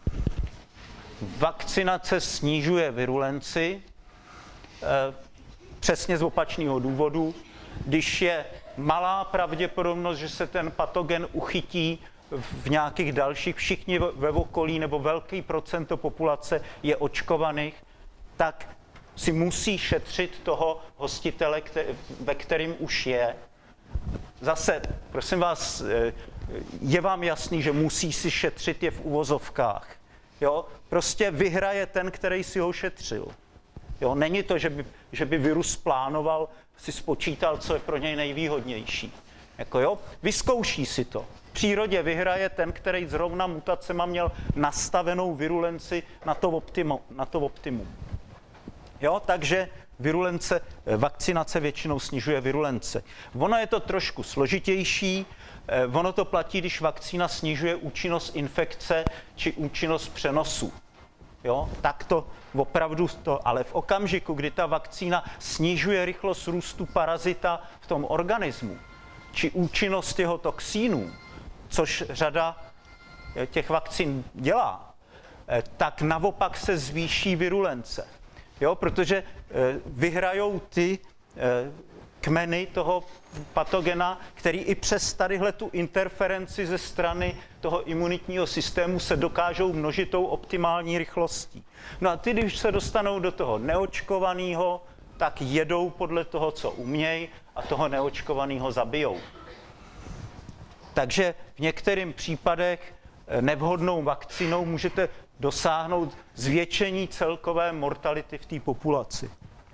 Vakcinace snižuje virulenci, přesně z opačného důvodu. Když je malá pravděpodobnost, že se ten patogen uchytí v nějakých dalších, všichni ve okolí nebo velký procento populace je očkovaných, tak si musí šetřit toho hostitele, ve kterým už je. Zase, prosím vás, je vám jasný, že musí si šetřit je v uvozovkách. Jo? Prostě vyhraje ten, který si ho šetřil. Jo? Není to, že by, že by virus plánoval, si spočítal, co je pro něj nejvýhodnější. Jako jo? Vyzkouší si to. V přírodě vyhraje ten, který zrovna mutacema měl nastavenou virulenci na to, optimu, na to optimum. Jo? Takže virulence, vakcinace většinou snižuje virulence. Ono je to trošku složitější. Ono to platí, když vakcína snižuje účinnost infekce či účinnost přenosu. Jo? Tak to opravdu to, ale v okamžiku, kdy ta vakcína snižuje rychlost růstu parazita v tom organismu, či účinnost jeho toxínů, což řada těch vakcín dělá, tak naopak se zvýší virulence. Jo? Protože vyhrajou ty kmeny toho patogena, který i přes tadyhle tu interferenci ze strany toho imunitního systému se dokážou množit tou optimální rychlostí. No a ty, když se dostanou do toho neočkovaného tak jedou podle toho, co umějí, a toho neočkovaného zabijou. Takže v některých případech nevhodnou vakcínou můžete dosáhnout zvětšení celkové mortality v té populaci.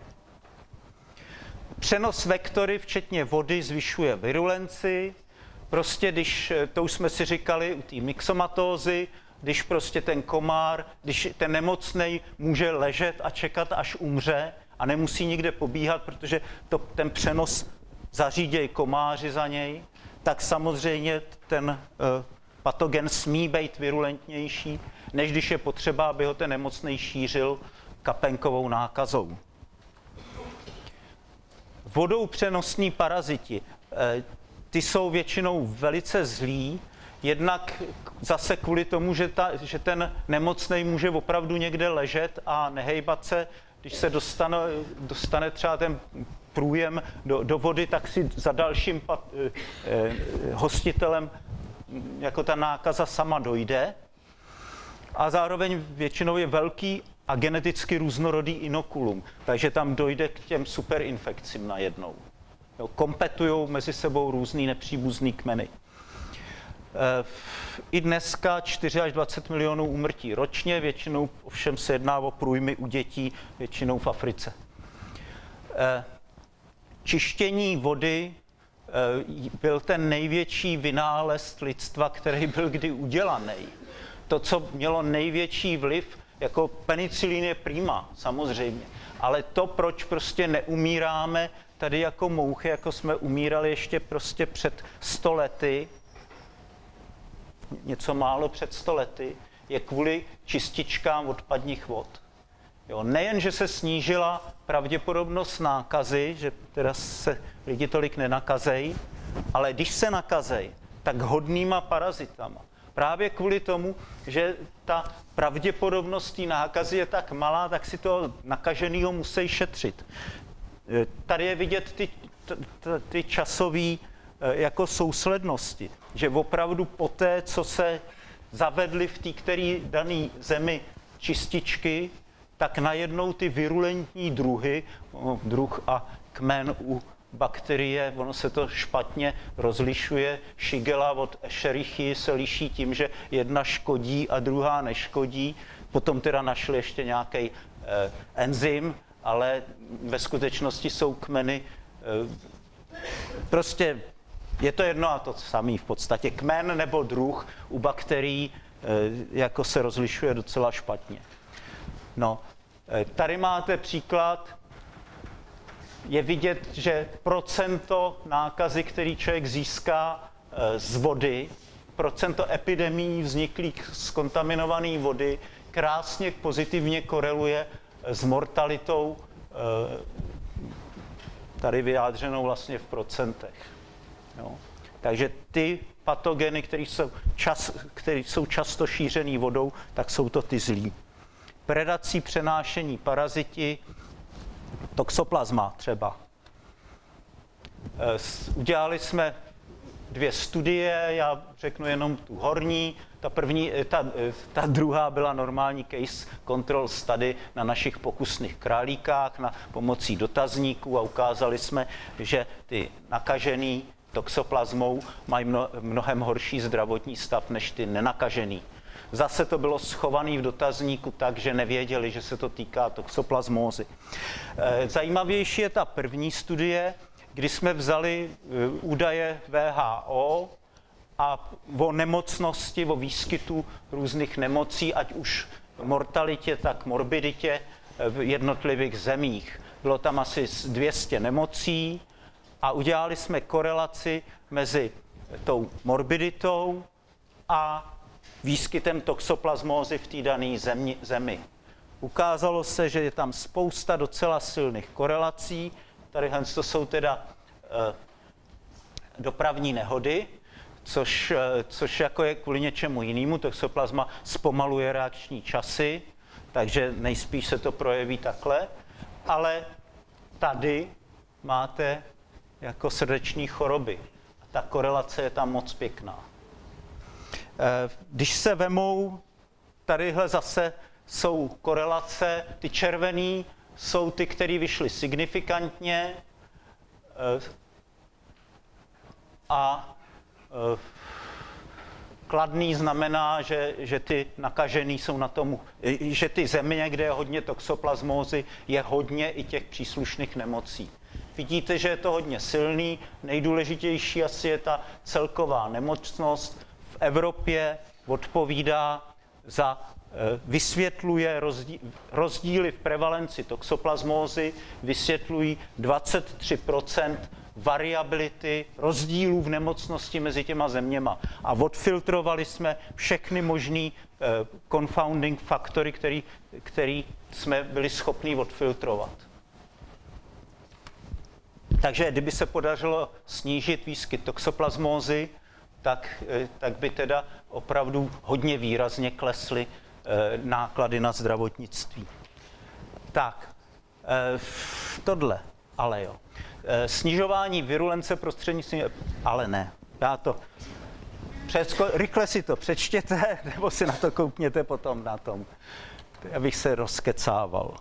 Přenos vektory, včetně vody, zvyšuje virulenci. Prostě když, to už jsme si říkali u té myxomatózy, když prostě ten komár, když ten nemocnej může ležet a čekat, až umře a nemusí nikde pobíhat, protože to, ten přenos zařídějí komáři za něj, tak samozřejmě ten uh, patogen smí být virulentnější, než když je potřeba, aby ho ten nemocnej šířil kapénkovou nákazou. Vodou přenosní paraziti. Uh, ty jsou většinou velice zlí, jednak zase kvůli tomu, že, ta, že ten nemocnej může opravdu někde ležet a nehejbat se, když se dostane, dostane třeba ten průjem do, do vody, tak si za dalším pat, eh, eh, hostitelem jako ta nákaza sama dojde. A zároveň většinou je velký a geneticky různorodý inokulum, takže tam dojde k těm superinfekcím najednou. Jo, kompetujou mezi sebou různý nepříbuzný kmeny. E, I dneska čtyři až dvacet milionů úmrtí ročně, většinou ovšem se jedná o průjmy u dětí, většinou v Africe. E, čištění vody e, byl ten největší vynález lidstva, který byl kdy udělaný. To, co mělo největší vliv, jako penicilin je prima, samozřejmě, ale to, proč prostě neumíráme tady jako mouchy, jako jsme umírali ještě prostě před sto lety, něco málo před sto lety, je kvůli čističkám odpadních vod. Jo, nejen, že se snížila pravděpodobnost nákazy, že teda se lidi tolik nenakazejí, ale když se nakazejí, tak hodnýma parazitama. Právě kvůli tomu, že ta pravděpodobnost té nákazy je tak malá, tak si toho nakaženého musí šetřit. Tady je vidět ty, ty časové jako souslednosti, že opravdu po té, co se zavedly v té které dané zemi čističky, tak najednou ty virulentní druhy, druh a kmen u bakterie, ono se to špatně rozlišuje. Shigella od Escherichii se liší tím, že jedna škodí a druhá neškodí. Potom teda našli ještě nějaký eh, enzym, ale ve skutečnosti jsou kmeny. Eh, prostě je to jedno a to samé v podstatě. Kmen nebo druh u bakterií eh, jako se rozlišuje docela špatně. No, eh, tady máte příklad. Je vidět, že procento nákazy, který člověk získá z vody, procento epidemií vzniklých z kontaminované vody krásně pozitivně koreluje s mortalitou, tady vyjádřenou vlastně v procentech. Jo. Takže ty patogeny, které jsou, čas, které jsou často šířený vodou, tak jsou to ty zlí. Predací přenášení paraziti, toxoplasma třeba. Udělali jsme dvě studie, já řeknu jenom tu horní. Ta první, ta, ta druhá byla normální case control study na našich pokusných králíkách na pomocí dotazníků a ukázali jsme, že ty nakažený toxoplasmou mají mno, mnohem horší zdravotní stav než ty nenakažený. Zase to bylo schované v dotazníku tak, že nevěděli, že se to týká toxoplasmózy. Zajímavější je ta první studie, kdy jsme vzali údaje W H O a o nemocnosti, o výskytu různých nemocí, ať už mortalitě, tak morbiditě v jednotlivých zemích. Bylo tam asi dvě stě nemocí a udělali jsme korelaci mezi tou morbiditou a výskytem toxoplasmózy v té dané zemi, zemi. Ukázalo se, že je tam spousta docela silných korelací. Tady to jsou teda eh, dopravní nehody, což, eh, což jako je kvůli něčemu jinému. Toxoplasma zpomaluje reakční časy, takže nejspíš se to projeví takhle. Ale tady máte jako srdeční choroby. A ta korelace je tam moc pěkná. Když se vemou, tadyhle zase jsou korelace, ty červený jsou ty, které vyšly signifikantně a kladný znamená, že, že ty nakažený jsou na tom, že ty země, kde je hodně toxoplasmózy, je hodně i těch příslušných nemocí. Vidíte, že je to hodně silný, nejdůležitější asi je ta celková nemocnost. V Evropě odpovídá za, vysvětluje rozdíly v prevalenci toxoplasmózy, vysvětlují dvacet tři procent variability, rozdílů v nemocnosti mezi těma zeměma. A odfiltrovali jsme všechny možný eh, confounding faktory, který, který jsme byli schopni odfiltrovat. Takže kdyby se podařilo snížit výskyt toxoplasmózy, tak, eh, tak by teda opravdu hodně výrazně klesly eh, náklady na zdravotnictví. Tak, eh, tohle, ale jo. Snižování virulence prostřednictvím, ale ne, já to, přesko, rychle si to přečtěte, nebo si na to koukněte potom na tom, abych se rozkecával.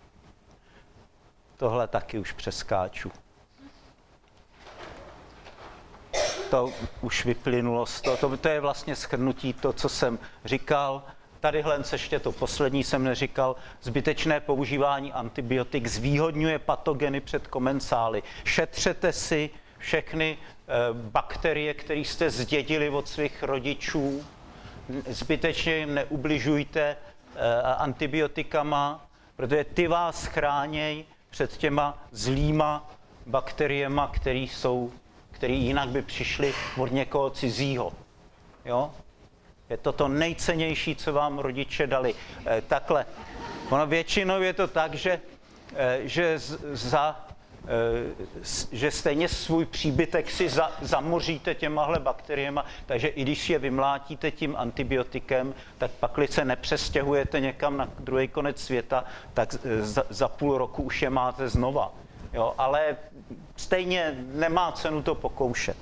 Tohle taky už přeskáču. To už vyplynulo z toho, to, to je vlastně shrnutí to, co jsem říkal. Tadyhle ještě to poslední jsem neříkal, zbytečné používání antibiotik zvýhodňuje patogeny před komensály. Šetřete si všechny e, bakterie, které jste zdědili od svých rodičů, zbytečně jim neubližujte e, antibiotikama, protože ty vás chráněj před těma zlýma bakteriema, které jsou, které jinak by přišly od někoho cizího. Jo? Je to to nejcennější, co vám rodiče dali. E, takhle. Ono většinou je to tak, že, e, že, za, e, že stejně svůj příbytek si za, zamoříte těmahle bakteriema, takže i když je vymlátíte tím antibiotikem, tak pak, když se nepřestěhujete někam na druhý konec světa, tak za, za půl roku už je máte znova. Jo, ale stejně nemá cenu to pokoušet.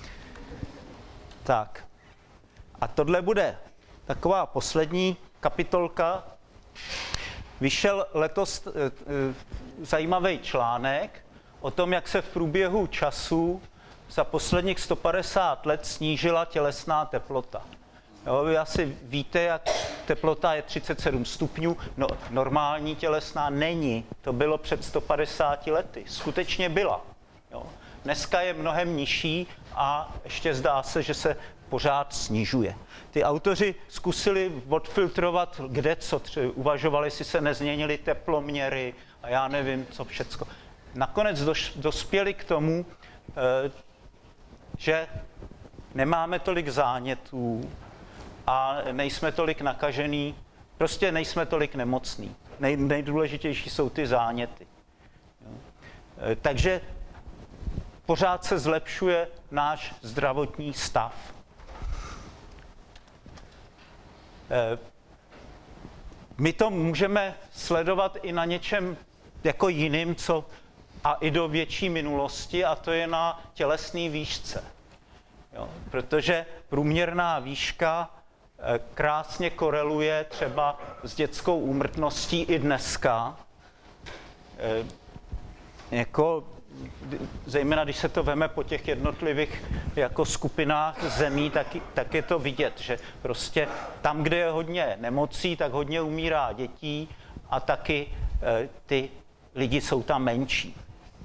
Tak. A tohle bude taková poslední kapitolka. Vyšel letos e, e, zajímavý článek o tom, jak se v průběhu času za posledních sto padesát let snížila tělesná teplota. Jo, vy asi víte, jak teplota je třicet sedm stupňů, no, normální tělesná není. To bylo před sto padesáti lety. Skutečně byla. Jo. Dneska je mnohem nižší a ještě zdá se, že se pořád snižuje. Ty autoři zkusili odfiltrovat, kde co, třeba uvažovali, jestli se nezměnily teploměry a já nevím, co všecko. Nakonec doš, dospěli k tomu, e, že nemáme tolik zánětů a nejsme tolik nakažený, prostě nejsme tolik nemocný. Nej, nejdůležitější jsou ty záněty. Jo. E, takže pořád se zlepšuje náš zdravotní stav. My to můžeme sledovat i na něčem jako jiným, co a i do větší minulosti, a to je na tělesné výšce. Jo, protože průměrná výška krásně koreluje třeba s dětskou úmrtností i dneska. Jako zejména když se to veme po těch jednotlivých jako skupinách zemí, tak, tak je to vidět, že prostě tam, kde je hodně nemocí, tak hodně umírá dětí a taky e, ty lidi jsou tam menší.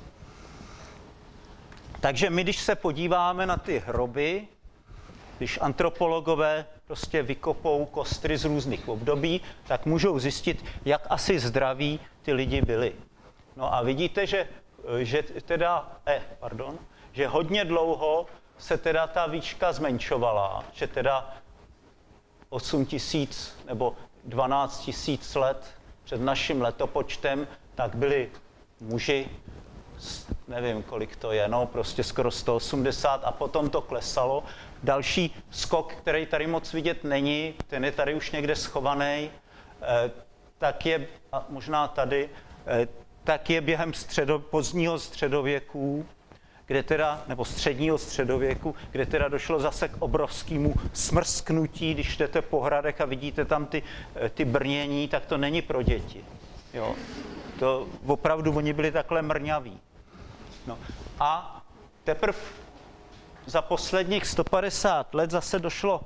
Takže my, když se podíváme na ty hroby, když antropologové prostě vykopou kostry z různých období, tak můžou zjistit, jak asi zdraví ty lidi byli. No a vidíte, že že teda, eh, pardon, že hodně dlouho se teda ta výška zmenšovala, že teda osm tisíc nebo dvanáct tisíc let před naším letopočtem, tak byli muži, nevím, kolik to je, no prostě skoro sto osmdesát a potom to klesalo. Další skok, který tady moc vidět není, ten je tady už někde schovaný, eh, tak je, a možná tady, eh, tak je během středo, pozdního středověku, kde teda, nebo středního středověku, kde teda došlo zase k obrovskému smrsknutí, když jdete po hradech a vidíte tam ty, ty brnění, tak to není pro děti. Jo. To opravdu oni byli takhle mrňaví. No. A teprve za posledních sto padesát let zase došlo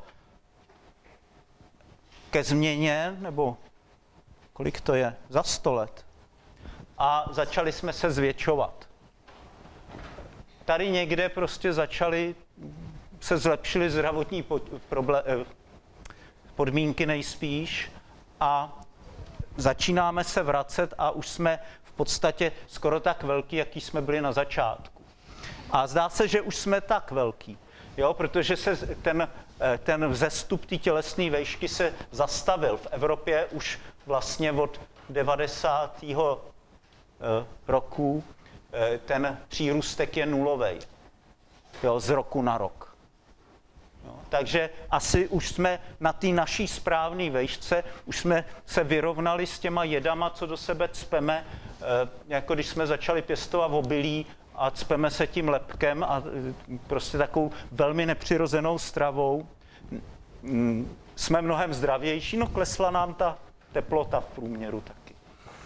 ke změně, nebo kolik to je? Za sto let. A začali jsme se zvětšovat. Tady někde prostě začaly, se zlepšily zdravotní podmínky nejspíš a začínáme se vracet a už jsme v podstatě skoro tak velký, jaký jsme byli na začátku. A zdá se, že už jsme tak velký, jo, protože se ten, ten vzestup té tělesné vejšky se zastavil. V Evropě už vlastně od devadesátého roku ten přírůstek je nulovej, jo, z roku na rok. Jo, takže asi už jsme na té naší správné vejšce, už jsme se vyrovnali s těma jedama, co do sebe cpeme, jako když jsme začali pěstovat obilí a cpeme se tím lepkem a prostě takovou velmi nepřirozenou stravou. Jsme mnohem zdravější, no klesla nám ta teplota v průměru taky.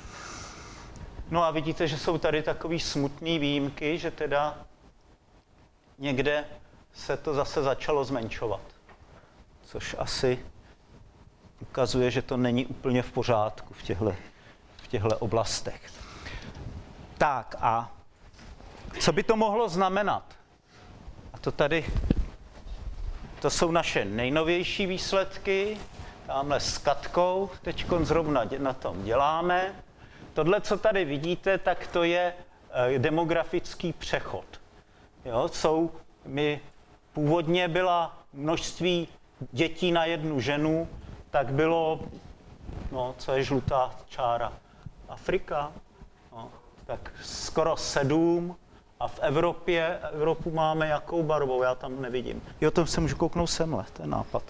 No a vidíte, že jsou tady takový smutný výjimky, že teda někde se to zase začalo zmenšovat. Což asi ukazuje, že to není úplně v pořádku v těchto v těchto oblastech. Tak a co by to mohlo znamenat? A to tady, to jsou naše nejnovější výsledky. Tamhle s Katkou teď zrovna na tom děláme. Tohle, co tady vidíte, tak to je demografický přechod. Jo, jsou, my původně byla množství dětí na jednu ženu, tak bylo, no, co je žlutá čára? Afrika, no, tak skoro sedm. A v Evropě, Evropu máme jakou barvou? Já tam nevidím. Jo, to se můžu kouknout semhle, to je nápad.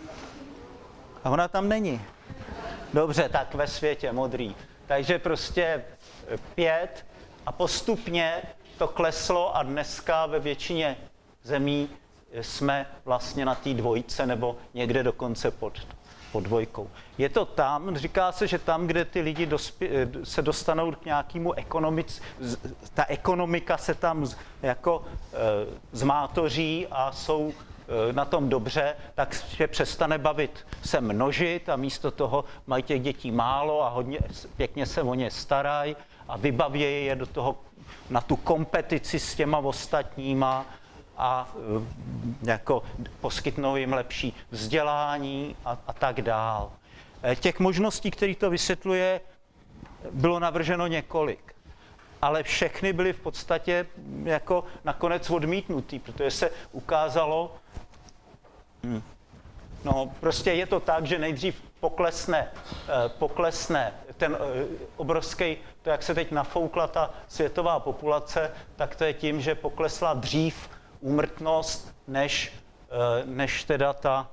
A ona tam není. Dobře, tak ve světě modrý. Takže prostě pět a postupně to kleslo a dneska ve většině zemí jsme vlastně na té dvojce nebo někde dokonce pod, pod dvojkou. Je to tam, říká se, že tam, kde ty lidi dospě, se dostanou k nějakému ekonomic, ta ekonomika se tam jako e, zmátoří a jsou e, na tom dobře, tak se přestane bavit se množit a místo toho mají těch dětí málo a hodně pěkně se o ně starají a vybavějí je do toho na tu kompetici s těma ostatníma a e, jako poskytnou jim lepší vzdělání a, a tak dál. E, těch možností, které to vysvětluje, bylo navrženo několik, ale všechny byly v podstatě jako nakonec odmítnutý, protože se ukázalo, hm, no prostě je to tak, že nejdřív poklesne, e, poklesne ten e, obrovský, to jak se teď nafoukla ta světová populace, tak to je tím, že poklesla dřív úmrtnost, než, než teda ta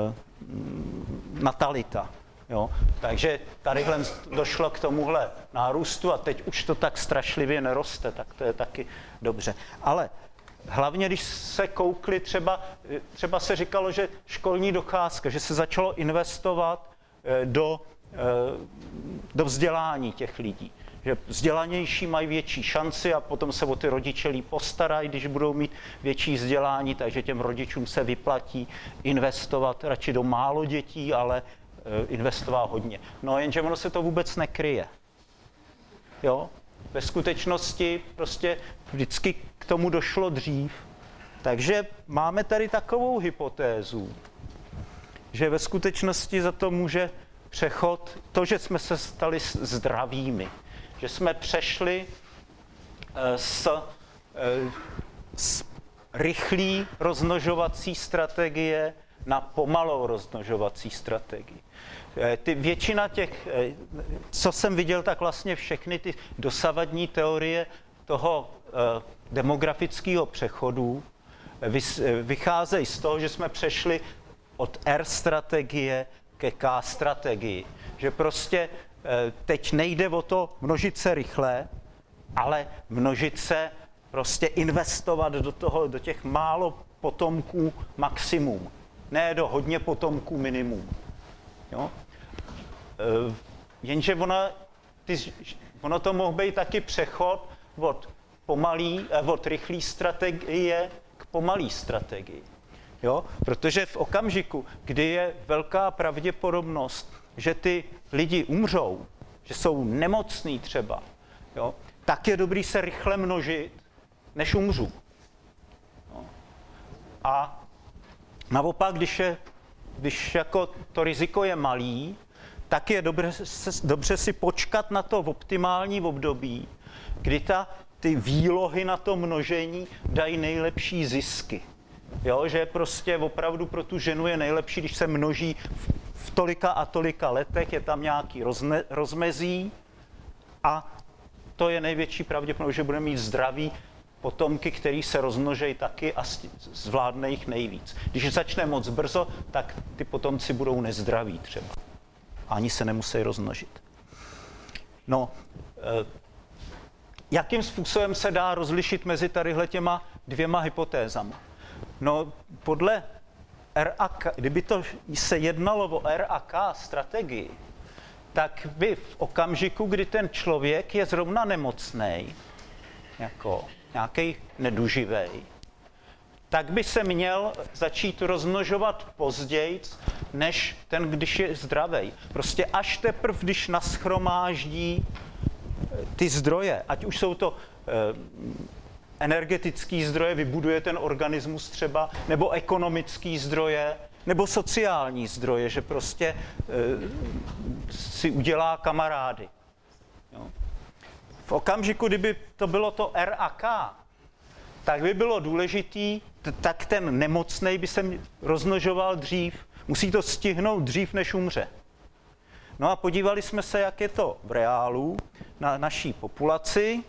natalita. Jo? Takže tadyhle došlo k tomuhle nárůstu a teď už to tak strašlivě neroste, tak to je taky dobře. Ale hlavně, když se koukli, třeba, třeba se říkalo, že školní docházka, že se začalo investovat do, do vzdělání těch lidí. Že vzdělanější mají větší šanci a potom se o ty rodiče líp postarají, když budou mít větší vzdělání, takže těm rodičům se vyplatí investovat radši do málo dětí, ale investovat hodně. No jenže ono se to vůbec nekryje. Jo? Ve skutečnosti prostě vždycky k tomu došlo dřív. Takže máme tady takovou hypotézu, že ve skutečnosti za to může přechod, to, že jsme se stali zdravými, že jsme přešli z, z rychlý rozmnožovací strategie na pomalou rozmnožovací strategii. Ty většina těch, co jsem viděl, tak vlastně všechny ty dosavadní teorie toho demografického přechodu vycházejí z toho, že jsme přešli od R strategie ke K strategii. Že prostě teď nejde o to množit se rychle, ale množit se, prostě investovat do toho, do těch málo potomků maximum. Ne do hodně potomků minimum. Jo? Jenže ona, ty ono to mohl být taky přechod od, pomalý, od rychlé strategie k pomalé strategii. Jo? Protože v okamžiku, kdy je velká pravděpodobnost, že ty lidi umřou, že jsou nemocní třeba, jo? Tak je dobrý se rychle množit, než umřu. Jo? A naopak, když, je, když jako to riziko je malý, tak je dobře, dobře si počkat na to v optimální období, kdy ta, ty výlohy na to množení dají nejlepší zisky. Jo, že prostě opravdu pro tu ženu je nejlepší, když se množí v, v tolika a tolika letech, je tam nějaký rozne, rozmezí a to je největší pravděpodobnost, že bude mít zdraví potomky, který se rozmnožejí taky a zvládne jich nejvíc. Když začne moc brzo, tak ty potomci budou nezdraví třeba. Ani se nemusí rozmnožit. No, e, jakým způsobem se dá rozlišit mezi tadyhle těma dvěma hypotézama? No, podle R A K, kdyby to se jednalo o R A K strategii, tak by v okamžiku, kdy ten člověk je zrovna nemocnej, jako nějaký neduživej, tak by se měl začít rozmnožovat později, než ten, když je zdravej. Prostě až teprve, když nashromáždí ty zdroje, ať už jsou to eh, energetický zdroje, vybuduje ten organismus třeba, nebo ekonomický zdroje, nebo sociální zdroje, že prostě e, si udělá kamarády. Jo. V okamžiku, kdyby to bylo to R A K, tak by bylo důležitý, tak ten nemocnej by se rozmnožoval dřív. Musí to stihnout dřív, než umře. No a podívali jsme se, jak je to v reálu na naší populaci.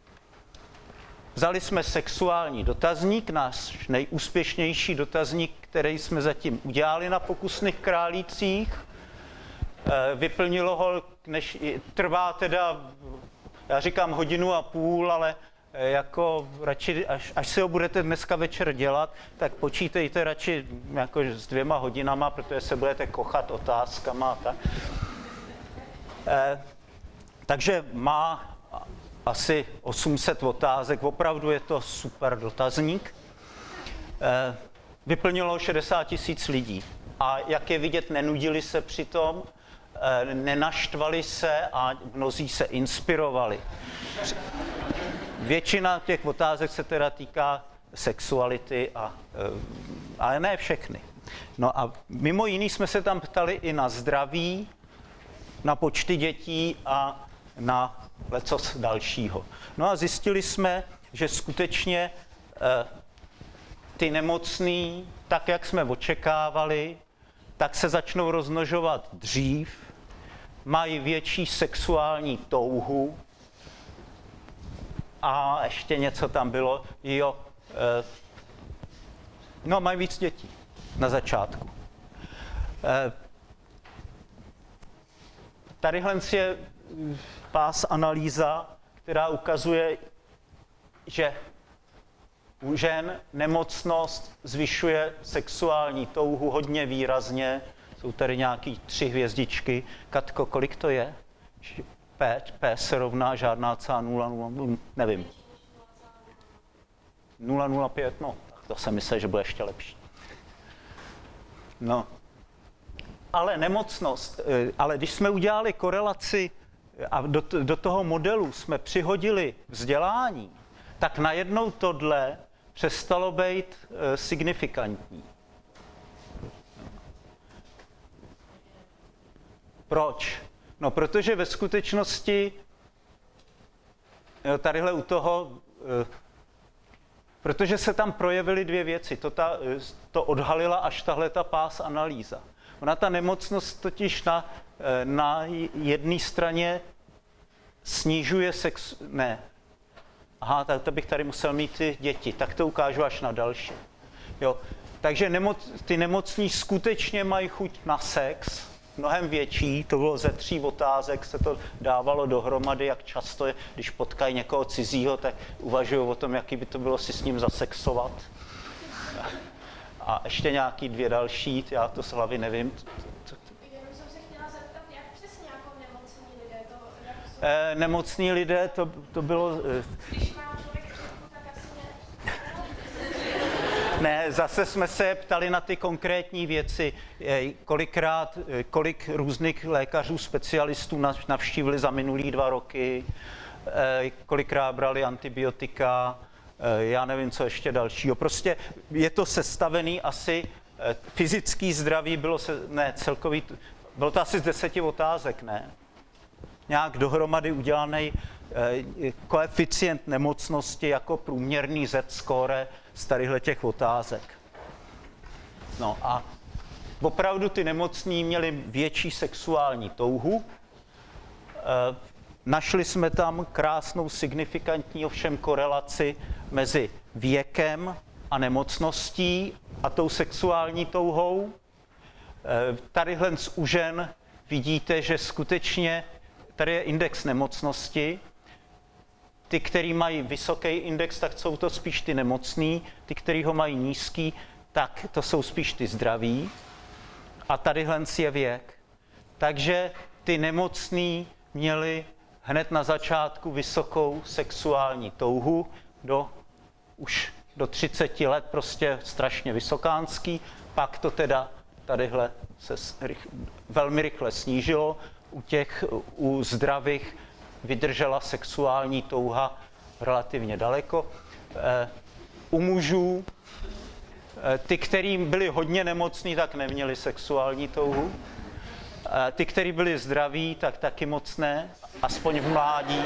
Vzali jsme sexuální dotazník, náš nejúspěšnější dotazník, který jsme zatím udělali na pokusných králících. Vyplnilo ho, než trvá teda, já říkám hodinu a půl, ale jako radši, až, až si ho budete dneska večer dělat, tak počítejte radši jako s dvěma hodinama, protože se budete kochat otázkama a tak. Eh, takže má asi osm set otázek, opravdu je to super dotazník. Eh, vyplnilo šedesát tisíc lidí a jak je vidět, nenudili se přitom, eh, nenaštvali se a mnozí se inspirovali. Většina těch otázek se teda týká sexuality, a, ale ne všechny. No a mimo jiný jsme se tam ptali i na zdraví, na počty dětí a na lecos dalšího. No a zjistili jsme, že skutečně eh, ty nemocný, tak jak jsme očekávali, tak se začnou rozmnožovat dřív, mají větší sexuální touhu, a ještě něco tam bylo, jo, e, no mají víc dětí na začátku. E, tadyhle je pás analýza, která ukazuje, že u žen nemocnost zvyšuje sexuální touhu hodně výrazně. Jsou tady nějaký tři hvězdičky. Katko, kolik to je? P, P se rovná žádná celá nula nula, nevím. nula nula pět, no, tak to jsem myslel, že bude ještě lepší. No, ale nemocnost, ale když jsme udělali korelaci a do, do toho modelu jsme přihodili vzdělání, tak najednou tohle přestalo být e, signifikantní. Proč? No, protože ve skutečnosti tadyhle u toho, protože se tam projevily dvě věci. To, ta, to odhalila až tahle ta pás analýza. Ona ta nemocnost totiž na, na jedné straně snižuje sex... Ne. Aha, tak to bych tady musel mít ty děti. Tak to ukážu až na další. Jo. Takže nemoc, ty nemocní skutečně mají chuť na sex, mnohem větší, to bylo ze tří otázek, se to dávalo dohromady, jak často, je, když potkají někoho cizího, tak uvažují o tom, jaký by to bylo si s ním zasexovat. A ještě nějaký dvě další, já to z hlavy nevím. Jenom jsem se chtěla zeptat, jak přesně jako nemocní lidé to, jak E, nemocní lidé, to, to bylo... Když má člověk chřipku, tak asi ne. Ne, zase jsme se ptali na ty konkrétní věci, kolikrát, kolik různých lékařů, specialistů navštívili za minulý dva roky, kolikrát brali antibiotika, já nevím, co ještě dalšího. Prostě je to sestavený asi, fyzický zdraví bylo, se, ne, celkový, bylo to asi z deseti otázek, ne? Nějak dohromady udělaný koeficient nemocnosti jako průměrný Z-score z tadyhle těch otázek. No a opravdu ty nemocní měli větší sexuální touhu. E, našli jsme tam krásnou signifikantní ovšem korelaci mezi věkem a nemocností a tou sexuální touhou. E, tadyhle u žen vidíte, že skutečně tady je index nemocnosti. Ty, který mají vysoký index, tak jsou to spíš ty nemocný. Ty, který ho mají nízký, tak to jsou spíš ty zdraví. A tadyhle je věk. Takže ty nemocný měli hned na začátku vysokou sexuální touhu, do, už do třiceti let prostě strašně vysokánský, pak to teda tadyhle se rych, velmi rychle snížilo. U těch, u zdravých vydržela sexuální touha relativně daleko. U mužů, ty, kterým byli hodně nemocní, tak neměli sexuální touhu. Ty, kteří byli zdraví, tak taky moc ne, aspoň v mládí.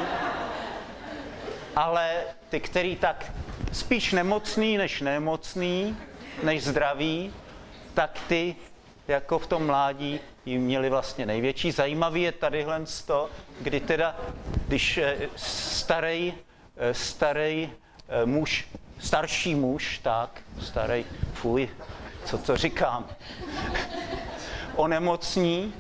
Ale ty, kteří tak spíš nemocný než nemocný, než zdraví, tak ty jako v tom mládí ji měli vlastně největší. Zajímavý je tadyhle to, kdy teda, když starý, starý muž, starší muž, tak, starý, fuj, co to říkám, onemocní,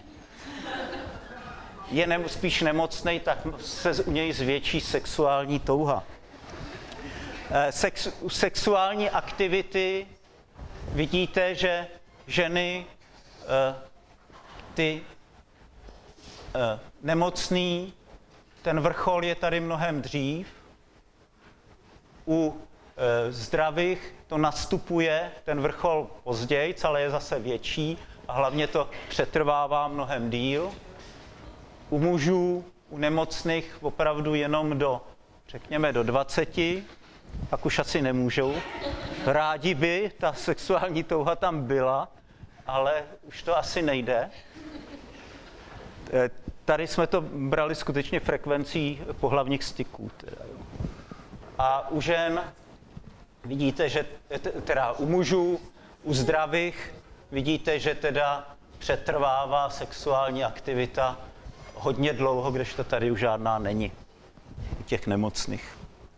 je ne, spíš nemocnej, tak se u něj zvětší sexuální touha. Sex, sexuální aktivity vidíte, že ženy ty nemocný, ten vrchol je tady mnohem dřív. U zdravých to nastupuje, ten vrchol později, ale je zase větší a hlavně to přetrvává mnohem díl. U mužů, u nemocných opravdu jenom do, řekněme, do dvaceti, pak už asi nemůžou. Rádi by, ta sexuální touha tam byla, ale už to asi nejde. Tady jsme to brali skutečně frekvencí pohlavních styků. Teda. A u žen vidíte, že teda u mužů, u zdravých vidíte, že teda přetrvává sexuální aktivita hodně dlouho, kdežto tady už žádná není u těch nemocných.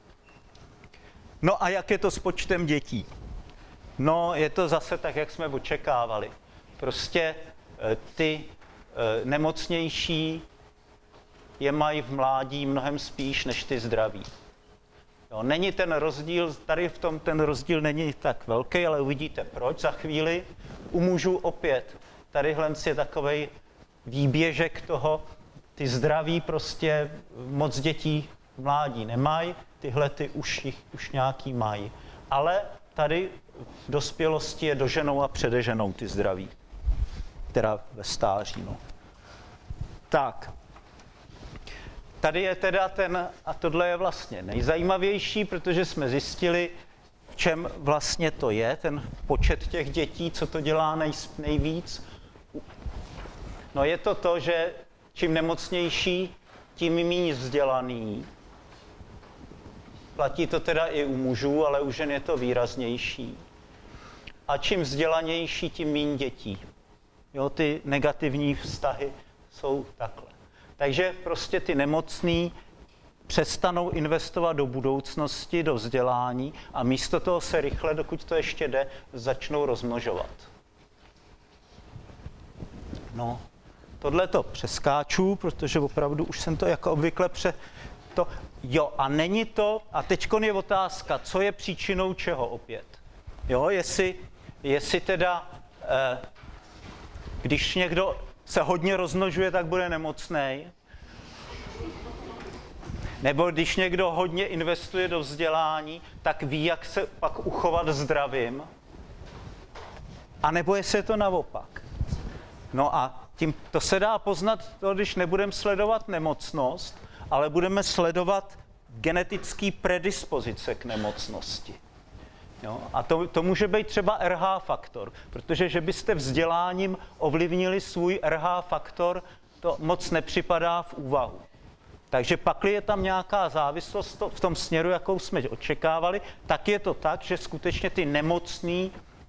No a jak je to s počtem dětí? No, je to zase tak, jak jsme očekávali. Prostě ty nemocnější je mají v mládí mnohem spíš než ty zdraví. Jo, není ten rozdíl, tady v tom ten rozdíl není tak velký, ale uvidíte proč za chvíli. U mužů opět, tadyhle je takovej výběžek toho, ty zdraví prostě moc dětí v mládí nemají, tyhle ty už, jich, už nějaký mají. Ale tady v dospělosti je doženou a předeženou ty zdraví, teda ve stáří. No. Tak, tady je teda ten, a tohle je vlastně nejzajímavější, protože jsme zjistili, v čem vlastně to je, ten počet těch dětí, co to dělá nej, nejvíc. No je to to, že čím nemocnější, tím méně vzdělaný. Platí to teda i u mužů, ale u žen je to výraznější. A čím vzdělanější, tím méně dětí. Jo, ty negativní vztahy jsou takhle. Takže prostě ty nemocní přestanou investovat do budoucnosti, do vzdělání a místo toho se rychle, dokud to ještě jde, začnou rozmnožovat. No, tohle to přeskáču, protože opravdu už jsem to jako obvykle pře... To, jo, a není to, a teďkon je otázka, co je příčinou čeho opět. Jo, jestli, jestli teda, eh, když někdo se hodně rozmnožuje, tak bude nemocnej. Nebo když někdo hodně investuje do vzdělání, tak ví, jak se pak uchovat zdravím. A nebo jestli je to naopak. No a tím to se dá poznat, to, když nebudeme sledovat nemocnost, ale budeme sledovat genetické predispozice k nemocnosti. Jo? A to, to může být třeba R H faktor, protože že byste vzděláním ovlivnili svůj R H faktor, to moc nepřipadá v úvahu. Takže pakli je tam nějaká závislost v tom směru, jakou jsme očekávali, tak je to tak, že skutečně ty nemocní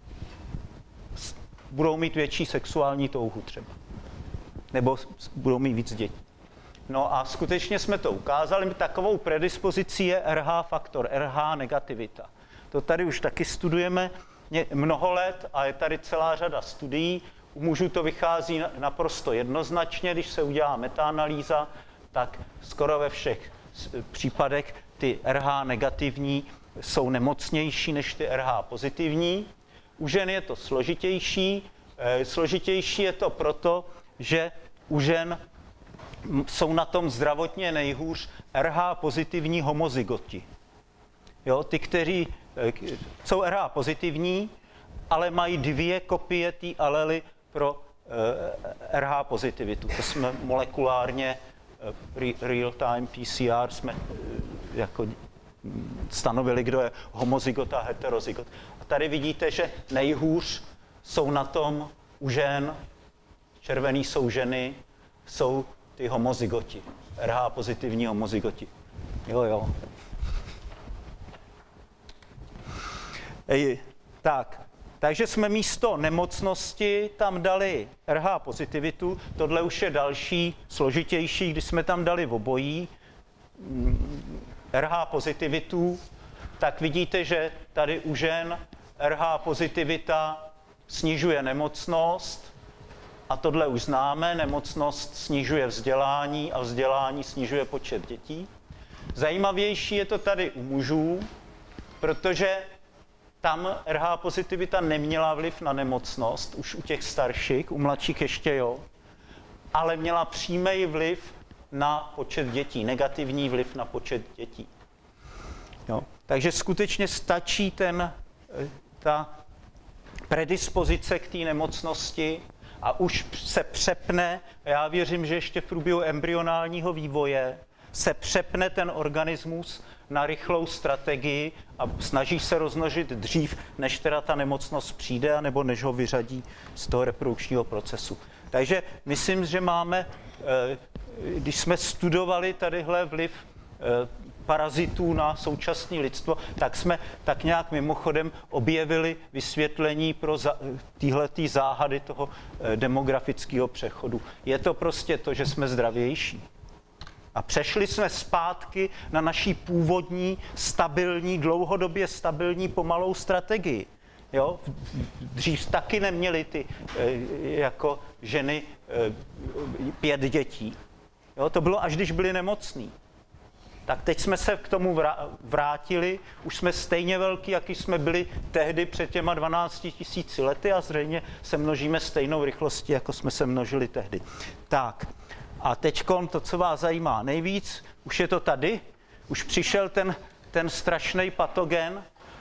budou mít větší sexuální touhu třeba. Nebo budou mít víc dětí. No a skutečně jsme to ukázali. Takovou predispozicí je R H faktor, R H negativita. To tady už taky studujeme mnoho let a je tady celá řada studií. U mužů to vychází naprosto jednoznačně, když se udělá metaanalýza, tak skoro ve všech případech ty R H negativní jsou nemocnější než ty R H pozitivní. U žen je to složitější. E, složitější je to proto, že u žen jsou na tom zdravotně nejhůř R H pozitivní homozygoti. Jo, ty, kteří e, jsou R H pozitivní, ale mají dvě kopie té alely pro e, R H pozitivitu. To jsme molekulárně real-time P C R jsme e, jako stanovili, kdo je homozygot a heterozygot. A tady vidíte, že nejhůř jsou na tom u žen, červený jsou ženy, jsou ty homozygoti, R H pozitivní homozygoti. Jo, jo. Ej, tak, takže jsme místo nemocnosti tam dali R H pozitivitu, tohle už je další, složitější, když jsme tam dali obojí, R H pozitivitu, tak vidíte, že tady u žen R H pozitivita snižuje nemocnost a tohle už známe, nemocnost snižuje vzdělání a vzdělání snižuje počet dětí. Zajímavější je to tady u mužů, protože tam R H pozitivita neměla vliv na nemocnost, už u těch starších, u mladších ještě jo, ale měla přímý vliv na počet dětí, negativní vliv na počet dětí. Jo. Takže skutečně stačí ten, ta predispozice k té nemocnosti a už se přepne, já věřím, že ještě v průběhu embryonálního vývoje se přepne ten organismus na rychlou strategii a snaží se rozmnožit dřív, než teda ta nemocnost přijde, nebo než ho vyřadí z toho reprodukčního procesu. Takže myslím, že máme, když jsme studovali tadyhle vliv parazitů na současné lidstvo, tak jsme tak nějak mimochodem objevili vysvětlení pro tyhletý záhady toho demografického přechodu. Je to prostě to, že jsme zdravější. A přešli jsme zpátky na naší původní, stabilní, dlouhodobě stabilní pomalou strategii. Jo? Dřív taky neměli ty jako ženy pět dětí. Jo? To bylo až když byli nemocní. Tak teď jsme se k tomu vrátili, už jsme stejně velký, jaký jsme byli tehdy před těma dvanácti tisíci lety a zřejmě se množíme stejnou rychlostí, jako jsme se množili tehdy. Tak. A teďkon to, co vás zajímá nejvíc, už je to tady, už přišel ten, ten strašný patogen.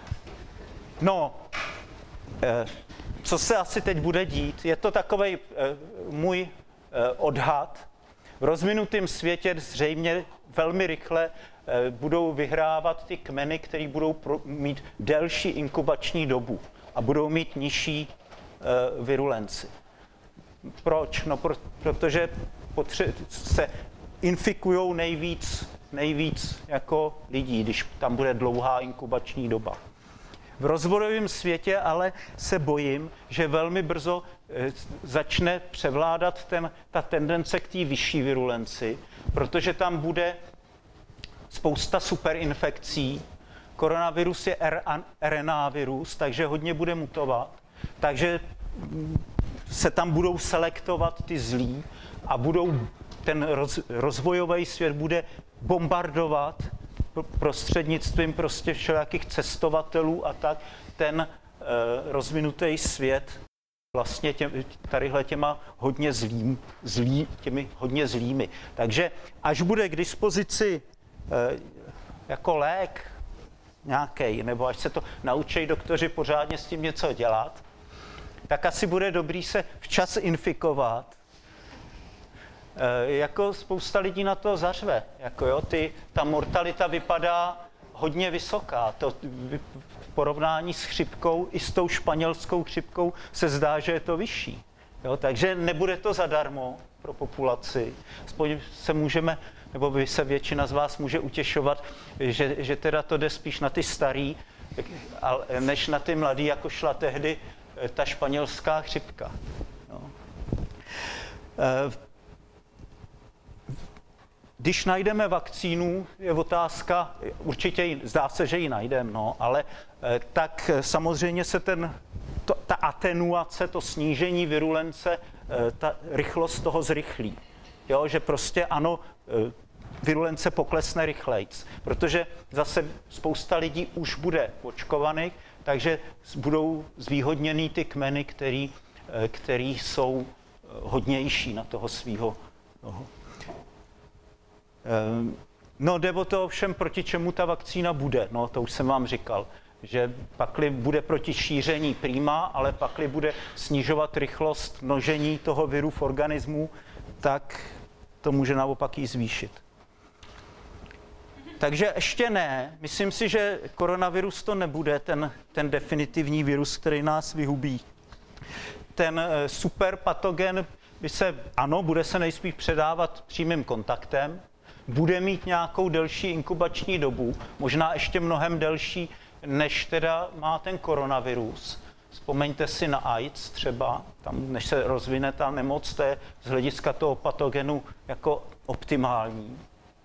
No, eh, co se asi teď bude dít? Je to takovej eh, můj eh, odhad. V rozvinutém světě zřejmě velmi rychle eh, budou vyhrávat ty kmeny, které budou pro, mít delší inkubační dobu a budou mít nižší eh, virulenci. Proč? No, pro, protože potře- se infikujou nejvíc, nejvíc jako lidí, když tam bude dlouhá inkubační doba. V rozvojovém světě ale se bojím, že velmi brzo e, začne převládat ten, ta tendence k té vyšší virulenci, protože tam bude spousta superinfekcí. Koronavirus je R N A virus, takže hodně bude mutovat, takže se tam budou selektovat ty zlí a budou, ten roz, rozvojový svět bude bombardovat prostřednictvím prostě všelijakých cestovatelů a tak ten e, rozvinutý svět vlastně tě, tadyhle těma hodně zlým, zlý, těmi hodně zlými. Takže až bude k dispozici jako lék nějaký, nebo až se to naučí doktoři pořádně s tím něco dělat, tak asi bude dobrý se včas infikovat. E, jako spousta lidí na to zařve. Jako jo, ty, ta mortalita vypadá hodně vysoká. To v porovnání s chřipkou i s tou španělskou chřipkou se zdá, že je to vyšší. Jo, takže nebude to zadarmo pro populaci. Aspoň se můžeme, nebo vy se většina z vás může utěšovat, že, že teda to jde spíš na ty starý, než na ty mladý, jako šla tehdy ta španělská chřipka. No. Když najdeme vakcínu, je otázka, určitě zdá se, že ji najdeme, no, ale tak samozřejmě se ten, to, ta atenuace, to snížení virulence, ta rychlost toho zrychlí. Jo, že prostě ano, virulence poklesne rychlejc, protože zase spousta lidí už bude očkovaných, takže budou zvýhodněný ty kmeny, který, který jsou hodnější na toho svýho. Toho. No jde o to ovšem, proti čemu ta vakcína bude, no to už jsem vám říkal, že pakli bude proti šíření prima, ale pakli bude snižovat rychlost množení toho viru v organismu, tak to může naopak jí zvýšit. Takže ještě ne. Myslím si, že koronavirus to nebude, ten, ten definitivní virus, který nás vyhubí. Ten superpatogen by se, ano, bude se nejspíš předávat přímým kontaktem, bude mít nějakou delší inkubační dobu, možná ještě mnohem delší, než teda má ten koronavirus. Vzpomeňte si na AIDS třeba, tam než se rozvine ta nemoc, to je z hlediska toho patogenu jako optimální.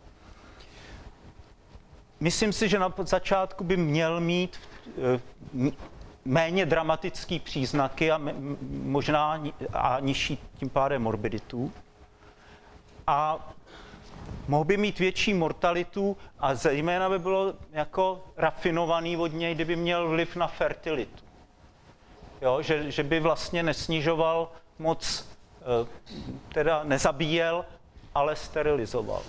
Myslím si, že na začátku by měl mít méně dramatický příznaky a možná a nižší tím pádem morbiditu. A mohl by mít větší mortalitu a zejména by bylo jako rafinovaný od něj, kdyby měl vliv na fertilitu. Jo, že, že by vlastně nesnižoval moc, teda nezabíjel, ale sterilizoval.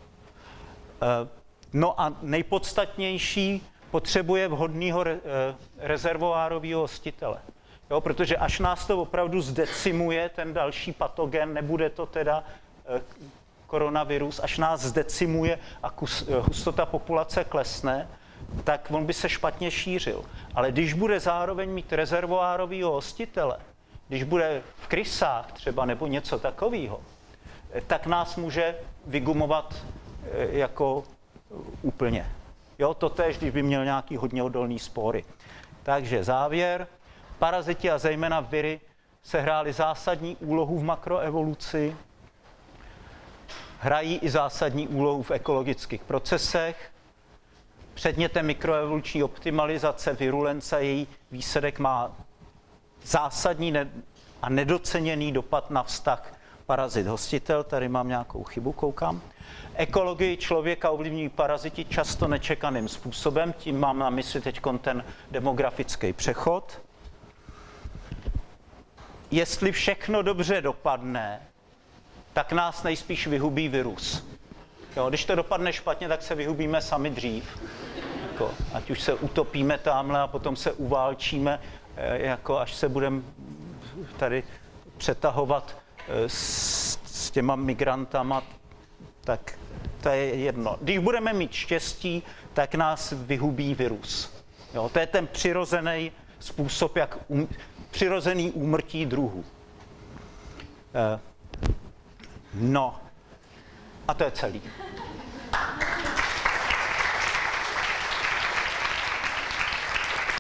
No a nejpodstatnější, potřebuje vhodného re, rezervoárového hostitele. Jo, protože až nás to opravdu zdecimuje, ten další patogen, nebude to teda koronavirus, až nás zdecimuje a kus, hustota populace klesne, tak on by se špatně šířil. Ale když bude zároveň mít rezervoárového hostitele, když bude v krysách třeba nebo něco takového, tak nás může vygumovat jako úplně. Jo, to též, když by měl nějaký hodně odolný spory. Takže závěr. Paraziti a zejména viry sehrály zásadní úlohu v makroevoluci, hrají i zásadní úlohu v ekologických procesech. Předmětem mikroevoluční optimalizace virulence, její výsledek má zásadní a nedoceněný dopad na vztah parazit-hostitel. Tady mám nějakou chybu, koukám. Ekologii člověka ovlivňují paraziti často nečekaným způsobem, tím mám na mysli teď ten demografický přechod. Jestli všechno dobře dopadne, tak nás nejspíš vyhubí virus. Jo, když to dopadne špatně, tak se vyhubíme sami dřív. Jako, ať už se utopíme tamhle a potom se uválčíme, jako až se budeme tady přetahovat s, s těma migrantama, tak to je jedno. Když budeme mít štěstí, tak nás vyhubí virus. Jo, to je ten přirozený způsob, jak um, přirozený úmrtí druhů. Eh, no, a to je celý.